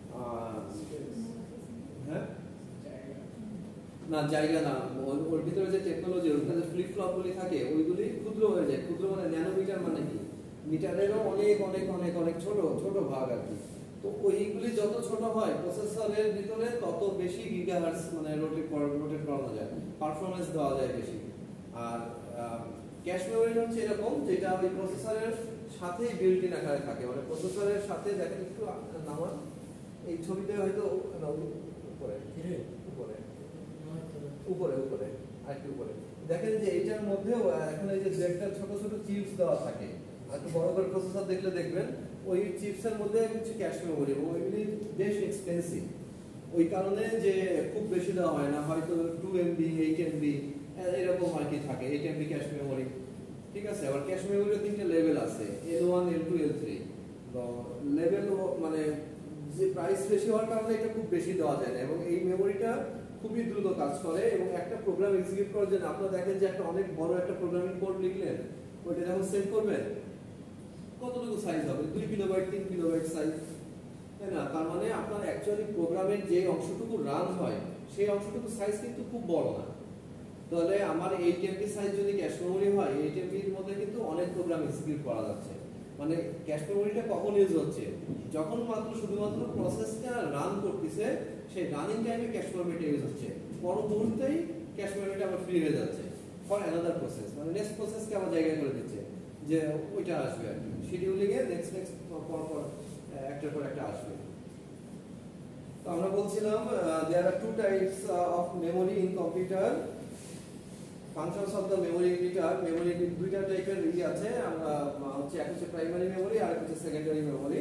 হ্যাঁ না, জায়গা না, ওর ভিতরে যে টেকনোলজি, ওর ভিতরে ফ্লিপ ফ্লপ গুলি থাকে, ওইগুলি ক্ষুদ্র হয়ে যায়। ক্ষুদ্র মানে ন্যানোমিটার মানে কি, মিটারেরও অনেক অনেক অনেক অনেক ছোট ছোট ভাগ আর কি। তো ওইগুলি যত ছোট হয় প্রসেসরের ভিতরে, তত বেশি গিগাহার্টজ মানে রোটেট রোটেট করানো যায়, পারফরম্যান্স দেওয়া যায় বেশি। আর ক্যাশ মেমোরি হচ্ছে এরকম, যেটা ওই প্রসেসরের সাথেই বিল্ট ইন আকারে থাকে, মানে প্রসেসরের সাথে দেখেন একটু নামান, এই ছবিতে হয়তো উপরে উপরে উপরে উপরে আর একটু উপরে দেখেন যে এটার মধ্যেও এখন এই যে একটা ছোট ছোট চিপস দেওয়া থাকে, আর একটু বড় বড় প্রসেসর দেখলে দেখবেন ওই চিপসের মধ্যে কিছু ক্যাশ মেমোরি, এবং ওইগুলি বেশ এক্সপেন্সিভ। ওই কারণে যে খুব বেশি দেওয়া হয় না, হয়তো টু এমবি এইট এমবি এরকম আর কি থাকে, এইট এমবি ক্যাশ মেমোরি। ঠিক আছে, আবার ক্যাশ মেমোরির তিনটে লেভেল আছে, L one L two L three. তো লেভেল মানে যে প্রাইস বেশি হওয়ার কারণে এটা খুব বেশি দেওয়া যায় না, এবং এই মেমোরিটা খুবই দ্রুত কাজ করে এবং একটা প্রোগ্রাম এক্সিকিউট করার জন্য আপনারা দেখেন যে একটা অনেক বড় একটা প্রোগ্রামিং কোড লিখলেন, ওইটা যখন সেভ করবেন কতটুকু সাইজ হবে, দুই কিলোবাইট তিন কিলোবাইট সাইজ, তাই না? তার মানে আপনার অ্যাকচুয়ালি প্রোগ্রামের যে অংশটুকু রান হয় সেই অংশটুকু সাইজ কিন্তু খুব বড় না। তাহলে আমার এইট এমবি সাইজ যদি ক্যাশ মেমোরি হয়, এইট এমবির মধ্যে কিন্তু অনেক প্রোগ্রাম এক্সিকিউট করা যাচ্ছে। মানে ক্যাশ মেমোরিটা কখন ইউজ হচ্ছে, যখন মাত্র শুধুমাত্র প্রসেসটা রান করতেছে, সেই রানিং টাইমে ক্যাশ মেমোরিটা ইউজ হচ্ছে, পর মুহূর্তেই ক্যাশ মেমোরিটা আবার ফ্রি হয়ে যাচ্ছে ফর অ্যানাদার প্রসেস, মানে নেক্সট প্রসেসকে আবার জায়গায় করে দিচ্ছে যে ওইটা আসবে আর কি, শিডিউলিং এ নেক্সট নেক্সট পর পর একটার পর একটা আসবে। তো আমরা বলছিলাম there are two types of memory in computer, functions of the memory unit আর মেমোরি ইউনিট দুইটা টাইপের ই আছে, আমরা হচ্ছে এক হচ্ছে প্রাইমারি মেমোরি আর হচ্ছে সেকেন্ডারি মেমোরি।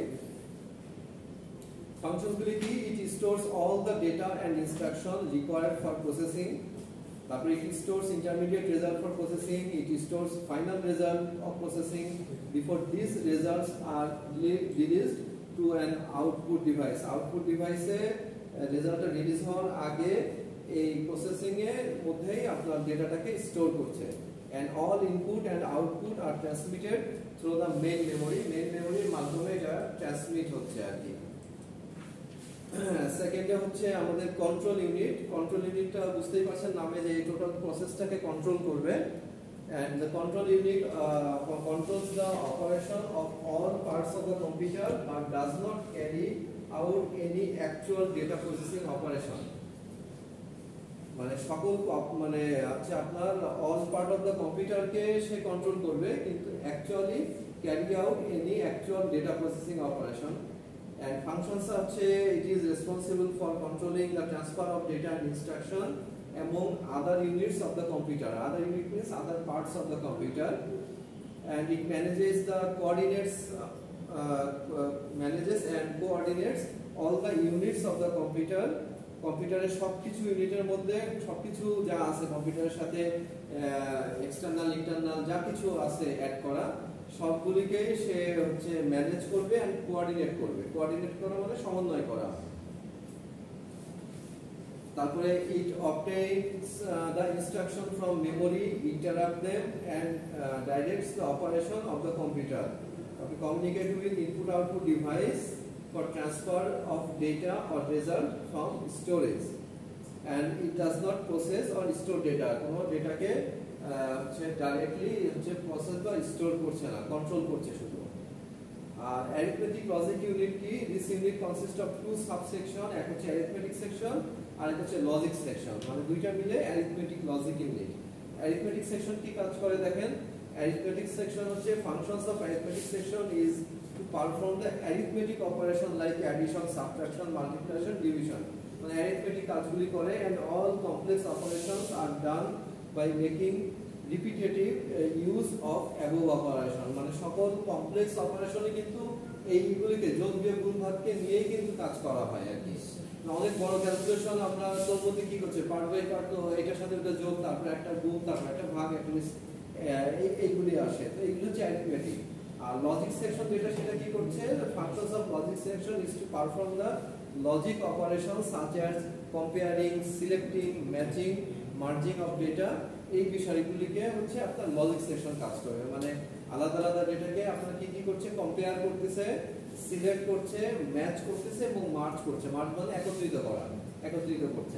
ফাংশনস গুলি কি, it stores all the data and instruction required for processing, তারপরে it stores intermediate result for processing, it stores final result of processing before this results are released to an output device. Output ডিভাইসে রেজাল্টটা release হওয়ার আগে এই processing এর মধ্যেই আপনার ডেটাটাকে স্টোর করছে। and all input and output are transmitted through the main memory, main memory এর মাধ্যমে এটা ট্রান্সমিট হচ্ছে আর কি। সেকেন্ডে হচ্ছে আমাদের কন্ট্রোল ইউনিট, কন্ট্রোল ইউনিটটা বুঝতেই পারছেন নামে যে এই টোটাল প্রসেসটাকে কন্ট্রোল করবে, and the control unit uh, controls the operation of all parts of the computer but does not carry out any actual data processing operation। মানে সকল মানে আচ্ছা আপনার অল পার্ট অফ দ্য কম্পিউটারকে সে কন্ট্রোল করবে, কিন্তু actually carry out any actual data processing operation. And functions হচ্ছে it is responsible for controlling the transfer of data and instruction among other units of the computer. Other unit means other parts of the computer, and it manages the coordinates uh, uh, manages and coordinates all the units of the computer. কম্পিউটারের সবকিছু ইউনিটের মধ্যে সবকিছু যা আছে কম্পিউটারের সাথে external internal যা কিছু আছে অ্যাড করা সবগুলিকে সে হচ্ছে ম্যানেজ করবে এন্ড কোঅর্ডিনেট করবে। কোঅর্ডিনেট করা মানে সমন্বয় করা। তারপরে it obtains the instruction from memory, interrupt them and directs the operation of the computer. তারপরে communicate with input output device for transfer of data or result from storage, and it does not process or store data, কোনো ডেটাকে হচ্ছে directly হচ্ছে process বা store করছে না, control করছে শুধু। আর অ্যারিথমেটিক লজিক ইউনিট কি, this unit consist of two subsection, এক হচ্ছে অ্যারিথমেটিক সেকশন আর এক হচ্ছে লজিক সেকশন, মানে দুইটা মিলে arithmetic logic unit. Arithmetic section কি কাজ করে দেখেন, অ্যারিথমেটিক সেকশন হচ্ছে functions of arithmetic section is to perform the arithmetic operation like addition, subtraction, multiplication, division. মানে arithmetic কাজগুলি করে and all complex operations are done by making repetitive uh, use of above operation. মানে সকল complex operation কিন্তু এইগুলিকে যোগ বিয়োগ গুণ ভাগকে নিয়েই কিন্তু কাজ করা হয় আর কি। অনেক বড় ক্যালকুলেশন আমরা তোর মধ্যে কি করছে, পার্ট বাই পার্ট, তো এটার সাথে একটা যোগ, তারপরে একটা গুণ, তারপরে একটা ভাগ, একটা এইগুলি আসে, তো এইগুলো হচ্ছে arithmetic। আর লজিক সেকশন যেটা সেটা কি করছে, the functions of logic section is to perform the logic operations such as comparing, selecting, matching, merging of data, এই বিষয়গুলিকে হচ্ছে আপনার লজিক সেকশন কাজ করবে। মানে আলাদা আলাদা ডেটাকে আপনার কি কি করছে, কম্পেয়ার করতেছে, সিলেক্ট করছে, ম্যাচ করতেছে এবং মার্জ করছে। মার্জ মানে একত্রিত করা, একত্রিত করছে।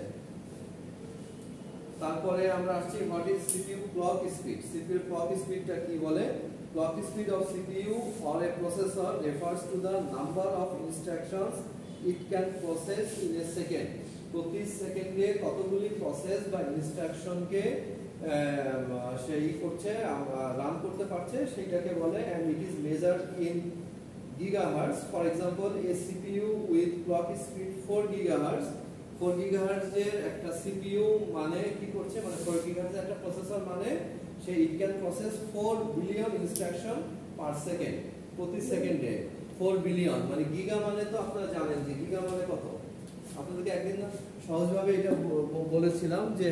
তারপরে আমরা আসছি what is CPU clock speed. CPU clock স্পিডটা কি বলে, clock speed of C P U or a processor refers to the number of instructions it can process in a second. প্রতি সেকেন্ডে কতগুলি প্রসেস বা ইনস্ট্রাকশনকে সেই করছে, রান করতে পারছে, সেটাকে বলে, and it is measured in gigahertz. For example, a C P U with clock speed four gigahertz, four gigahertz এর একটা C P U মানে কি করছে, মানে four gigahertz একটা প্রসেসর মানে সে it can process four billion instruction per second, প্রতি সেকেন্ডে four বিলিয়ন। মানে গিগা মানে তো আপনারা জানেন যে গিগা মানে কত, আপনাদেরকে একদিন না সহজভাবে এটা বলেছিলাম যে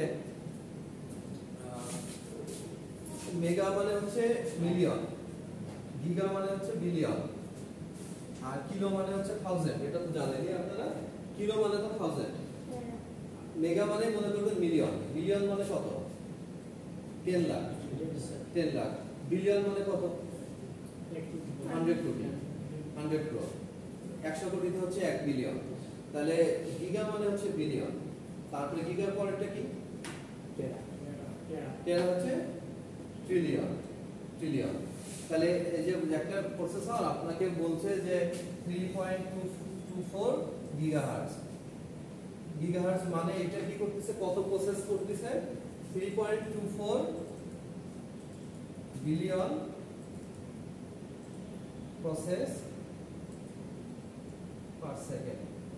মেগা মানে হচ্ছে মিলিয়ন, গিগা মানে হচ্ছে বিলিয়ন। আর কিলো মানে হচ্ছে থাউজেন্ড, এটা তো জানেনই আপনারা। কিলো মানে তো থাউজেন্ড, মেগা মানে মনে করবেন মিলিয়ন, মিলিয়ন মানে কত? Ten lakh, ten lakh. Billion মানে কত? হান্ড্রেড কোটি, হান্ড্রেড ক্রোর। একশো কোটিতে হচ্ছে এক বিলিয়ন। তাহলে গিগা মানে হচ্ছে বিলিয়ন, তারপরে গিগার পরেরটা কি? টেরা হচ্ছে ট্রিলিয়ন, ট্রিলিয়ন। তাহলে এই যে একটা প্রসেসর আপনাকে বলছে যে three point two four gigahertz, gigahertz মানে এটা কি করতেছে, কত প্রসেস করতেছে? Three point two four billion process per second.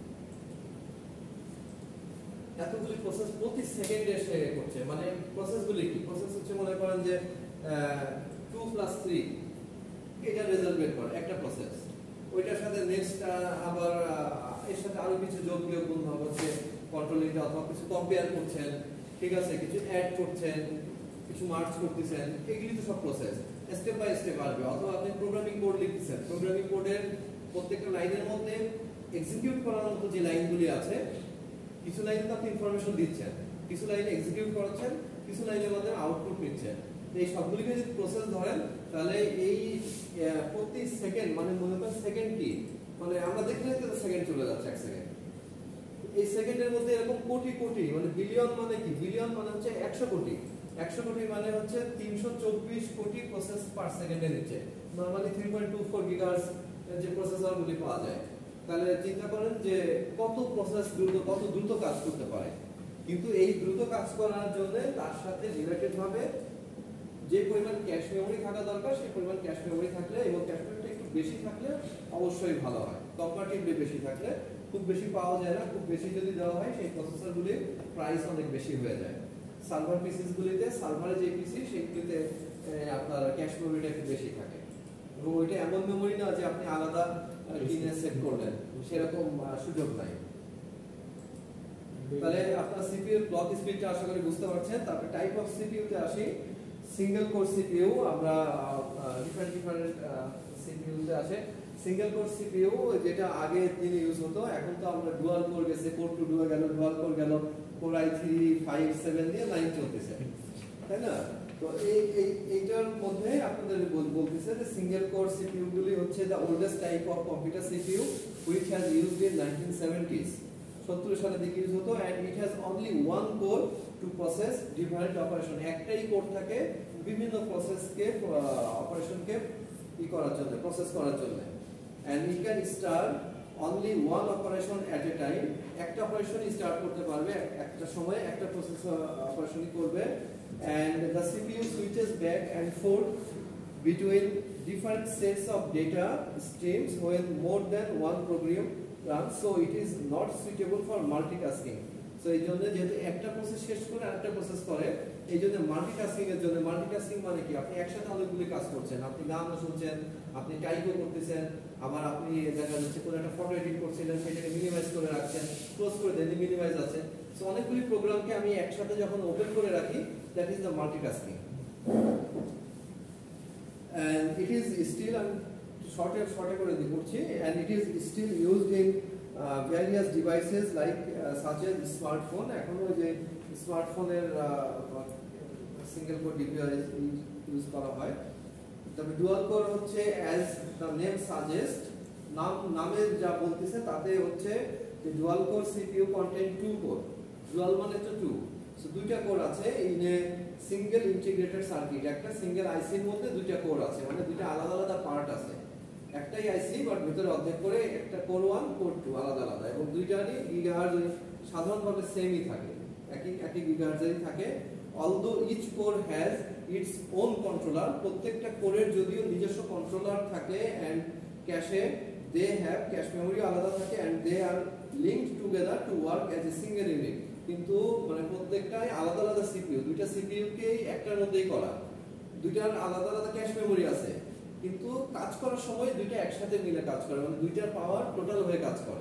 এতগুলি প্রসেস প্রতি সেকেন্ডে সে করছে। মানে প্রসেসগুলি কি? প্রসেস হচ্ছে মনে করেন যে টু প্লাস থ্রি, এটা রেজাল্ট বের করে একটা প্রসেস। ওইটার সাথে নেক্সট আবার এর সাথে আরো কিছু যোগ বিয়োগ গুণ ভাগ হচ্ছে, কন্ট্রোলিং অথবা কিছু কম্পেয়ার করছেন, ঠিক আছে, কিছু অ্যাড করছেন, কিছু মার্জ করতেছেন, এগুলি তো সব প্রসেস। স্টেপ বাই স্টেপ আসবে। অথবা আপনি প্রোগ্রামিং কোড লিখতেছেন, প্রোগ্রামিং কোডের প্রত্যেকটা লাইনের মধ্যে এক্সিকিউট করার মতো যে লাইনগুলি আছে, কিছু লাইনে তো আপনি ইনফরমেশন দিচ্ছেন, কিছু লাইনে এক্সিকিউট করাচ্ছেন, কিছু লাইনের মধ্যে আউটপুট নিচ্ছেন। এই সবগুলিকে যদি প্রসেস ধরেন তাহলে এই প্রতি সেকেন্ড মানে মনে করেন সেকেন্ড কি, মানে আমরা দেখলে তো সেকেন্ড চলে যাচ্ছে এক সেকেন্ড। এই সেকেন্ডের মধ্যে এরকম কোটি কোটি, মানে বিলিয়ন মানে কি? বিলিয়ন মানে হচ্ছে একশো কোটি, একশো কোটি মানে হচ্ছে তিনশো চব্বিশ কোটি প্রসেস পার সেকেন্ডে নিচ্ছে। Normally three point two four gigahertz যে প্রসেসরগুলি পাওয়া যায়। তাহলে চিন্তা করেন যে কত প্রসেস দ্রুত, কত দ্রুত কাজ করতে পারে। কিন্তু এই দ্রুত কাজ করার জন্য তার সাথে রিলেটেড ভাবে যে পরিমাণ ক্যাশ মেমরি থাকা দরকার সেই পরিমাণ ক্যাশ মেমরি থাকলে এবং ক্যাশ মেমরিটা একটু বেশি থাকলে অবশ্যই ভালো হয়। কম্পারেটিভলি বেশি থাকলে, খুব বেশি পাওয়া যায় না, খুব বেশি যদি দেওয়া হয় সেই প্রসেসরগুলির প্রাইস অনেক বেশি হয়ে যায়। সার্ভার পিসিসগুলিতে, সার্ভারে যে পিসি সেগুলিতে আপনার ক্যাশ মেমরিটা একটু বেশি থাকে। এবং ওইটা এমন মেমরি না যে আপনি আলাদা কিনে সেট করলেন, সেরকম সুযোগ নাই। তাহলে আপনার সিপিইউ এর ক্লক স্পিডটা আশা করি বুঝতে পারছেন। তারপরে টাইপ অফ সিপিইউ তে আসি। সিঙ্গেল কোর সিপিইউ, আমরা ডিফারেন্ট ডিফারেন্ট সিপিইউ তে আসে। সিঙ্গেল কোর সিপিইউ যেটা আগে দিনে ইউজ হতো, এখন তো আমরা ডুয়াল কোর গেছে, কোর টু ডুয়াল গেল, ডুয়াল কোর গেল, core i three five seven দিয়ে নাইন চলতেছে, তাই না? তো এই এই এইটার মধ্যে আপনাদের বলতেছে যে সিঙ্গেল কোর সিপিইউ গুলি হচ্ছে the oldest type of computer CPU which has used in nineteen seventies, সত্তর সালের দিকে ইউজ হতো। and it has only one core to process different operation, একটাই কোর থাকে বিভিন্ন প্রসেসকে অপারেশনকে ই করার জন্য, প্রসেস করার জন্য। and it can start only one operation at a time, একটা অপারেশনই স্টার্ট করতে পারবে, একটা সময়ে একটা প্রসেস অপারেশনই করবে। and the C P U switches back and forth between different sets of data streams when more than one program runs, so it is not suitable for multitasking. So এই জন্য যেহেতু একটা প্রসেস শেষ করে আরেকটা process করে, এই জন্য মাল্টিটাস্কিং এর জন্য, মাল্টিটাস্কিং মানে কি? আপনি একসাথে অনেকগুলি কাজ করছেন, আপনি গান শুনছেন, আপনি টাইপও করতেছেন, আবার আপনি দেখা যাচ্ছে কোনো একটা ফটো এডিট করছিলেন, সেটাকে মিনিমাইজ করে রাখছেন, ক্লোজ করে দেন, মিনিমাইজ আছে। সো অনেকগুলি প্রোগ্রামকে আমি একসাথে যখন ওপেন করে রাখি, that is the multitasking. and it is still, I'm shorter shorter করে দিচ্ছি, and it is still used in uh, various devices like uh, such as smartphone. এখন ওই যে স্মার্টফোনের সিঙ্গেল কোর ডিভাইস ইউজ করা হয়। তবে ডুয়াল কোর হচ্ছে অ্যাজ দ্য নেম সাজেস্ট, নাম নামের যা বলতেছে তাতে হচ্ছে যে dual core CPU contain two core, dual মানে তো টু, সো দুইটা কোর আছে in a single integrated circuit. একটা সিঙ্গেল আইসির মধ্যে দুইটা কোর আছে, মানে দুইটা আলাদা আলাদা পার্ট আছে। একটাই আইসি বাট ভিতরে অর্ধেক করে একটা কোর ওয়ান কোর টু আলাদা আলাদা, এবং দুইটারই গিগাহার্টজ সাধারণভাবে সেমই থাকে, একই একই গিগাহার্টজেরই থাকে। Although each core has its own controller, প্রত্যেকটা কোরের যদিও নিজস্ব কন্ট্রোলার থাকে, and cache they have cache memory আলাদা থাকে, and they are linked together to work as a single unit. কিন্তু মানে প্রত্যেকটাই আলাদা আলাদা সিপিইউ, দুইটা সিপিইউকেই একটার মধ্যেই করা, দুইটার আলাদা আলাদা ক্যাশ মেমোরি আছে, কিন্তু কাজ করার সময় দুইটা একসাথে মিলে কাজ করে, মানে দুইটার পাওয়ার টোটাল হয়ে কাজ করে।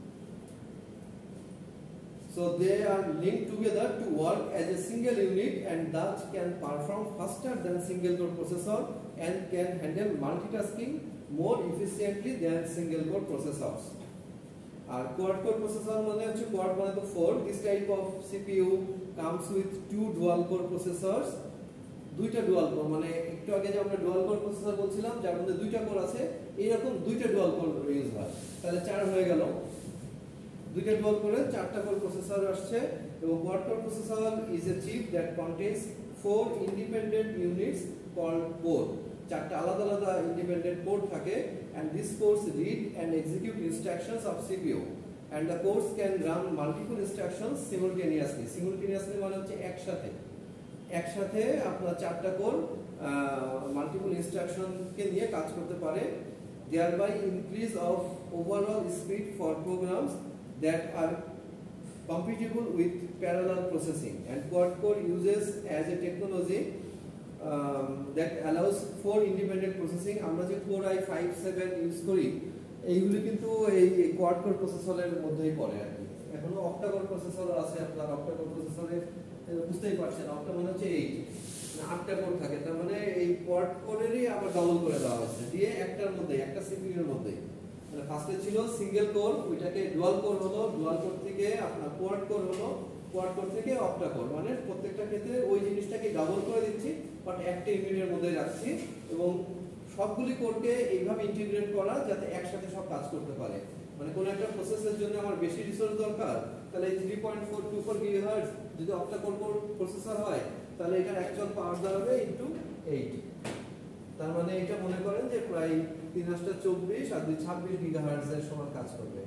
So they are linked together to work as a single unit, and thus can perform faster than single core processor and can handle multitasking more efficiently than single core processors. R quad core processor মানে হচ্ছে quad মানে তো four. This type of C P U comes with two dual core processors. দুইটা dual core মানে একটু আগে যে আমরা dual core processor বলছিলাম যার মধ্যে দুইটা কোর আছে, এইরকম দুইটা dual core ইউজ হয়। তাহলে চার হয়ে গেল। দুইটা dual core চারটা কোর প্রসেসর আসছে এবং quad core processor is a chip that contains four independent units called core. চারটা আলাদা আলাদা ইন্ডিপেন্ডেন্ট কোর থাকে and these cores read and execute instructions of C P U and the cores can run multiple instructions simultaneously. Simultaneously মানে হচ্ছে একসাথে একসাথে আপনার চারটা কোর মাল্টিপল ইনস্ট্রাকশন কে নিয়ে কাজ করতে পারে, thereby increase of overall speed for programs that are compatible with parallel processing. And quad core uses as a technology um, that allows four independent processing. আমরা যে Core i five seven use করি এইগুলি কিন্তু এই quad core প্রসেসরের মধ্যেই পড়ে আর কি। এখনো অক্টা কোর প্রসেসর আছে, আপনার অক্টা কোর প্রসেসরে বুঝতেই পারছেন অক্টা মানে হচ্ছে eight, আটটা কোর থাকে, তার মানে এই কোয়াড কোরেরই আবার ডাবল করে দেওয়া হয়েছে দিয়ে একটার মধ্যে একটা সিপিইউ এর মধ্যে। মানে ফার্স্টে ছিল সিঙ্গেল কোর, ওইটাকে ডুয়াল কোর হলো, ডুয়াল কোর থেকে আপনার কোয়াড কোর হলো, কোয়াড কোর থেকে অক্টা কোর, মানে প্রত্যেকটা ক্ষেত্রে ওই জিনিসটাকে ডাবল করে দিচ্ছি বাট একটা ইউনিটের মধ্যে রাখছি এবং সবগুলি কোরকে এইভাবে ইন্টিগ্রেট করা যাতে একসাথে সব কাজ করতে পারে। মানে কোন একটা প্রসেসের জন্য আমার বেশি রিসোর্স দরকার, তাহলে three point four two four gigahertz যদি অক্টা কোর প্রসেসর হয় তাহলে এটার অ্যাকচুয়াল পাওয়ার দাঁড়াবে ইনটু eight। তার মানে এটা মনে করেন যে প্রায় তিন আটটা চব্বিশ আর দুই ছাব্বিশ গিগাহার্টজ এর সমান কাজ করবে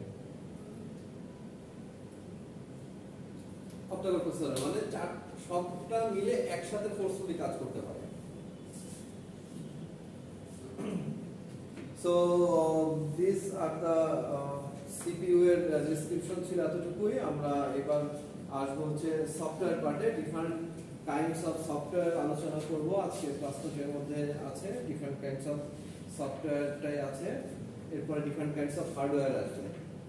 অক্টা কোর প্রসেসর, মানে চার সবটা মিলে একসাথে ফোর্সফুলি কাজ করতে পারে। So uh, these are the uh, C P U এর ডেসক্রিপশন ছিল এতটুকুই। আমরা এবার আসবো হচ্ছে সফটওয়্যার পার্টে, ডিফারেন্ট কাইন্ডস অফ সফটওয়্যার আলোচনা করব। আজকে ক্লাস এর মধ্যে আছে ডিফারেন্ট কাইন্ডস অফ সফটওয়্যারটাই আছে, এরপরে ডিফারেন্ট কাইন্ডস অফ হার্ডওয়্যার আসবে।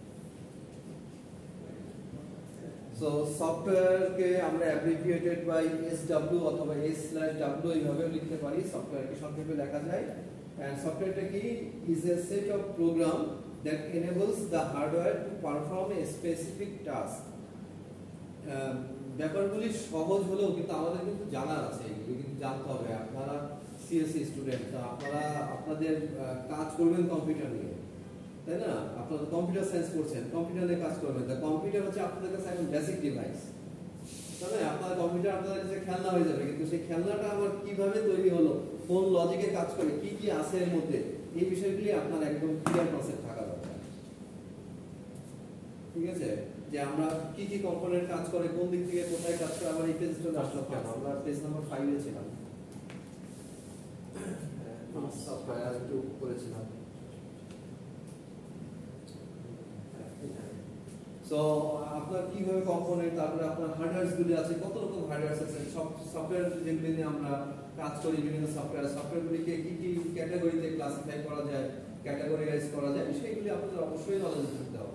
সো সফটওয়্যারকে আমরা অ্যাব্রিভিয়েটেড বাই এস ডাব্লিউ অথবা এস স্ল্যাশ ডাব্লিউ এইভাবে লিখতে পারি, সফটওয়্যারকে সংক্ষেপে লেখা যায়। And software key is a set of program that enables the hardware to perform a specific task. ব্যাপারগুলি সহজ হলেও কিন্তু আমাদের কিন্তু জানা আছে, এগুলো কিন্তু জানতে হবে। আপনারা সিএসসি স্টুডেন্ট, আপনারা আপনাদের কাজ করবেন কম্পিউটার নিয়ে, তাই না? আপনারা কম্পিউটার সায়েন্স করছেন, কম্পিউটার নিয়ে কাজ করবেন। তা কম্পিউটার হচ্ছে আপনাদের কাছে এখন বেসিক ডিভাইস, তাই না? আপনার কম্পিউটার আপনাদের কাছে খেলনা হয়ে যাবে, কিন্তু সেই খেলনাটা আমার কিভাবে তৈরি হলো, কোন লজিকে কাজ করে, কি কি আছে এর মধ্যে, এই বিষয়গুলি আপনার একদম ক্লিয়ার কনসেপ্ট থাকা দরকার। ঠিক আছে, যে আমরা কি কি কম্পোনেন্ট কাজ করে, কোন দিক থেকে কোথায় কাজ করে। আবার এই পেজ চলে আসলো কেন? আমরা পেজ নাম্বার ফাইভ এ ছিলাম, সফটওয়্যার একটু করেছিলাম। সো আপনার কিভাবে কম্পোনেন্ট, তারপরে আপনার হার্ডওয়্যারস গুলি আছে, কত রকম হার্ডওয়্যারস আছে, সব সফটওয়্যার যেগুলি নিয়ে আমরা কাজ করি, বিভিন্ন সফটওয়্যার সফটওয়্যারগুলিকে কি কি ক্যাটাগরিতে ক্লাসিফাই করা যায়, ক্যাটাগরিজাইজ করা যায়, সেইগুলি আপনাদের অবশ্যই নলেজ থাকতে হবে।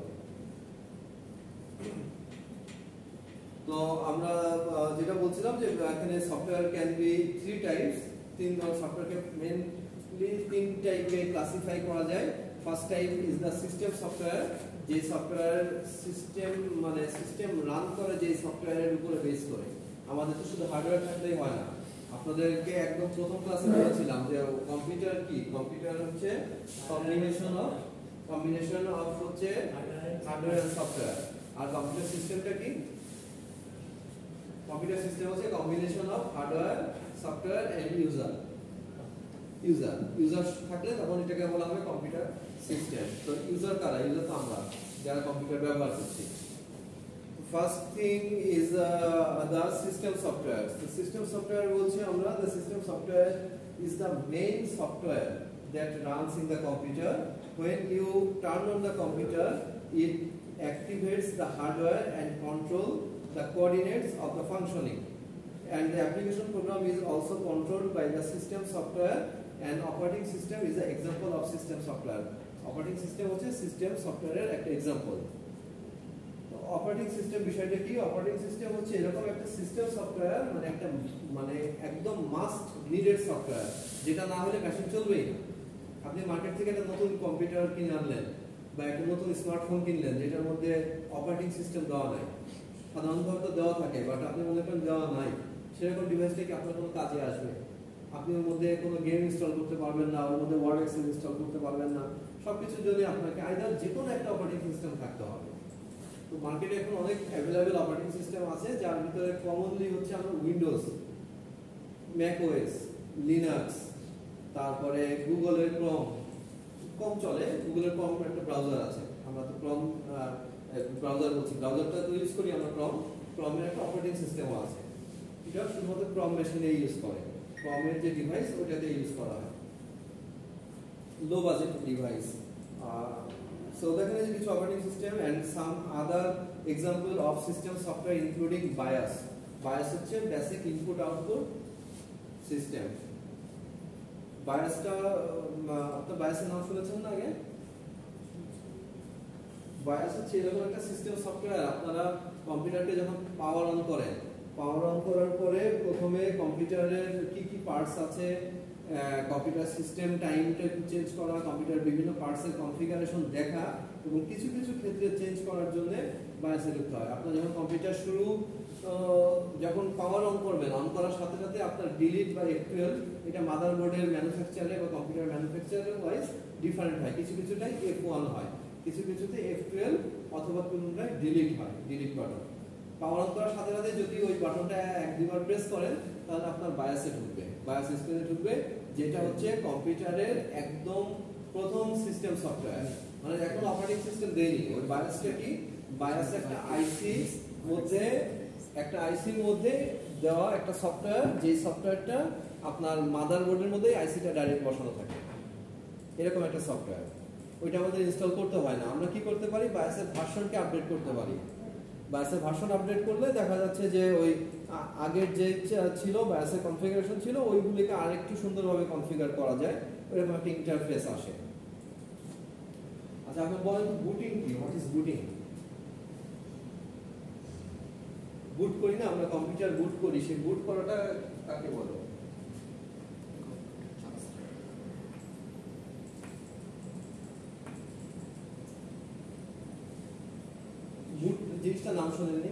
তো আমরা যেটা বলছিলাম যে এখানে software can be three types, তিন ধরনের সফটওয়্যারকে মেইনলি তিন টাইপে ক্লাসিফাই করা যায়। First type is the system software, যে সফটওয়্যার সিস্টেম মানে সিস্টেম রান করে যে সফটওয়্যারের উপরে বেস করে। আমাদের তো শুধু হার্ডওয়্যার থাকলেই হয় না, আপনাদেরকে একদম প্রথম ক্লাসে বলেছিলাম যে কম্পিউটার কি, কম্পিউটার হচ্ছে কম্বিনেশন অফ কম্বিনেশন অফ হচ্ছে হার্ডওয়্যার এন্ড সফটওয়্যার। আর কম্পিউটার সিস্টেমটা কি? কম্পিউটার সিস্টেম হচ্ছে combination of hardware, software and user. User user থাকলে তখন এটাকে বলা হবে কম্পিউটার সিস্টেম। তো ইউজার কারা? ইউজার তো আমরা যারা কম্পিউটার ব্যবহার করছি। First thing is the system software. তো সিস্টেম সফটওয়্যার বলছি আমরা, the system software is the main software that runs in the computer. When you turn on the computer, it activates the hardware and control the coordinates of the functioning. And the application program is also controlled by the system software, and operating system is an example of system software. Operating system হচ্ছে system software এর একটা example. তো operating system বিষয়টা কি? Operating system হচ্ছে এরকম একটা system software, মানে একটা মানে একদম মাস্ট নিডেড সফটওয়্যার, যেটা না হলে মেশিন চলবেই না। আপনি মার্কেট থেকে একটা নতুন কম্পিউটার কিনে আনলেন বা একটা নতুন স্মার্টফোন কিনলেন যেটার মধ্যে অপারেটিং সিস্টেম দেওয়া নাই, সাধারণভাবে তো দেওয়া থাকে বাট আপনি মনে করেন দেওয়া নাই, সেরকম ডিভাইসটা কি আপনার কোনো কাজে আসবে? আপনি ওর মধ্যে কোনো গেম ইনস্টল করতে পারবেন না, ওর মধ্যে ওয়ার্ড এক্সেল ইনস্টল করতে পারবেন না, সব কিছুর জন্য আপনাকে আইদার যে কোনো একটা অপারেটিং সিস্টেম থাকতে হবে। তো মার্কেটে এখন অনেক অ্যাভেলেবেল অপারেটিং সিস্টেম আছে যার ভিতরে কমনলি হচ্ছে আমরা উইন্ডোজ, ম্যাক ওএস, লিনাক্স, তারপরে গুগলের ক্রম, কম চলে গুগলের ক্রম একটা ব্রাউজার আছে, আমরা তো ক্রম ব্রাউজার বলছি, ব্রাউজারটা তো ইউজ করি আমরা ক্রম, ক্রমের একটা অপারেটিং সিস্টেমও আছে, এটা শুধুমাত্র ক্রম মেশিনে ইউজ করে, ক্রমের যে ডিভাইস ওটাতে ইউজ করা হয়, low budget device. So there is কিছু operating system and some other example of system software including BIOS. BIOS হচ্ছে basic input output system. BIOS টা আপনারা BIOS এর নাম শুনেছেন না আগে? BIOS হচ্ছে এরকম একটা সিস্টেম সফটওয়্যার, আপনারা কম্পিউটারকে যখন পাওয়ার অন করেন, পাওয়ার অন করার পরে প্রথমে কম্পিউটারের কি কি পার্টস আছে, কম্পিউটার সিস্টেম টাইমটা চেঞ্জ করা, কম্পিউটার বিভিন্ন পার্টসের কনফিগারেশন দেখা এবং কিছু কিছু ক্ষেত্রে চেঞ্জ করার জন্য বায়োসে ঢুকতে হয়। আপনার যখন কম্পিউটার শুরু যখন পাওয়ার অন করবেন, অন করার সাথে সাথে আপনার ডিলিট বা এফ টুয়েলভ এটা মাদারবোর্ডের ম্যানুফ্যাকচারে বা কম্পিউটার ম্যানুফ্যাকচারের ওয়াইজ ডিফারেন্ট হয়, কিছু কিছুটাই এফ ওয়ান হয়, কিছু কিছুতে এফ টুয়েলভ অথবা কোনটায় ডিলিট হয়, ডিলিট বাটন। পাওয়ার অন করার সাথে সাথে যদি ওই বাটনটা এক দুবার প্রেস করেন তাহলে আপনার বায়োসে ঢুকবে, বায়োস স্ক্রিনে ঢুকবে, যেটা হচ্ছে কম্পিউটারের একদম প্রথম সিস্টেম সফটওয়্যার, মানে এখন অপারেটিং সিস্টেম দেয়নি। ওই বায়োসটা কি, বায়োস একটা আইসি মধ্যে একটা আইসির মধ্যে দেওয়া একটা সফটওয়্যার, যে সফটওয়্যারটা আপনার মাদারবোর্ডের মধ্যে আইসিটা ডাইরেক্ট বসানো থাকে, এরকম একটা সফটওয়্যার। ওইটা আমাদের ইনস্টল করতে হয় না, আমরা কি করতে পারি, বায়োসের ভার্সনকে আপডেট করতে পারি। বায়োসের ভার্সন আপডেট করলে দেখা যাচ্ছে যে ওই আগের যে ছিল বায়োসের কনফিগারেশন ছিল ওইগুলিকে আরেকটু সুন্দরভাবে কনফিগার করা যায়, এরকম একটা ইন্টারফেস আসে। আচ্ছা আপনি বলেন বুটিং কি, হোয়াট ইজ বুটিং? বুট করি না আমরা, কম্পিউটার বুট করি, সেই বুট করাটা কাকে বলে? বুট জিনিসটা নাম শুনেননি?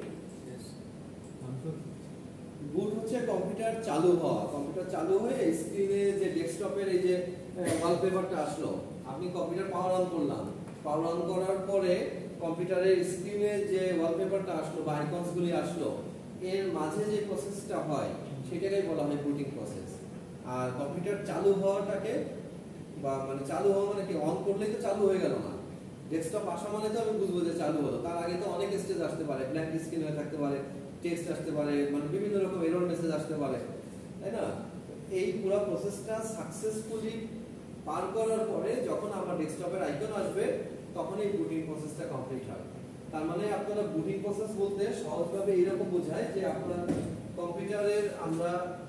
বুট হচ্ছে কম্পিউটার চালু হওয়া, কম্পিউটার চালু হয়ে স্ক্রিনে যে ডেস্কটপের এই যে ওয়ালপেপারটা আসলো, আপনি কম্পিউটার পাওয়ার অন করলাম, পাওয়ার অন করার পরে কম্পিউটারের স্ক্রিনে যে ওয়ালপেপারটা আসলো বা আইকনসগুলি আসলো, এর মাঝে যে প্রসেসটা হয় সেটাকেই বলা হয় বুটিং প্রসেস। আর কম্পিউটার চালু হওয়াটাকে বা মানে চালু হওয়া মানে কি, অন করলেই তো চালু হয়ে গেল না, ডেস্কটপ আসা মানে তো আমি বুঝবো যে চালু হলো, তার আগে তো অনেক স্টেজ আসতে পারে, ব্ল্যাঙ্ক স্ক্রিন হয়ে থাকতে পারে, টেক্সট আসতে পারে, মানে বিভিন্ন রকম এরর মেসেজ আসতে পারে, তাই না? এই পুরো প্রসেসটা সাকসেসফুলি পার করার পরে যখন আমার ডেস্কটপের আইকন আসবে তখন এই বুটিং প্রসেসটা কমপ্লিট হয়। তার মানে আপনারা বুটিং প্রসেস বলতে সহজভাবে এইরকম বোঝায় যে আপনার কম্পিউটারের আমরা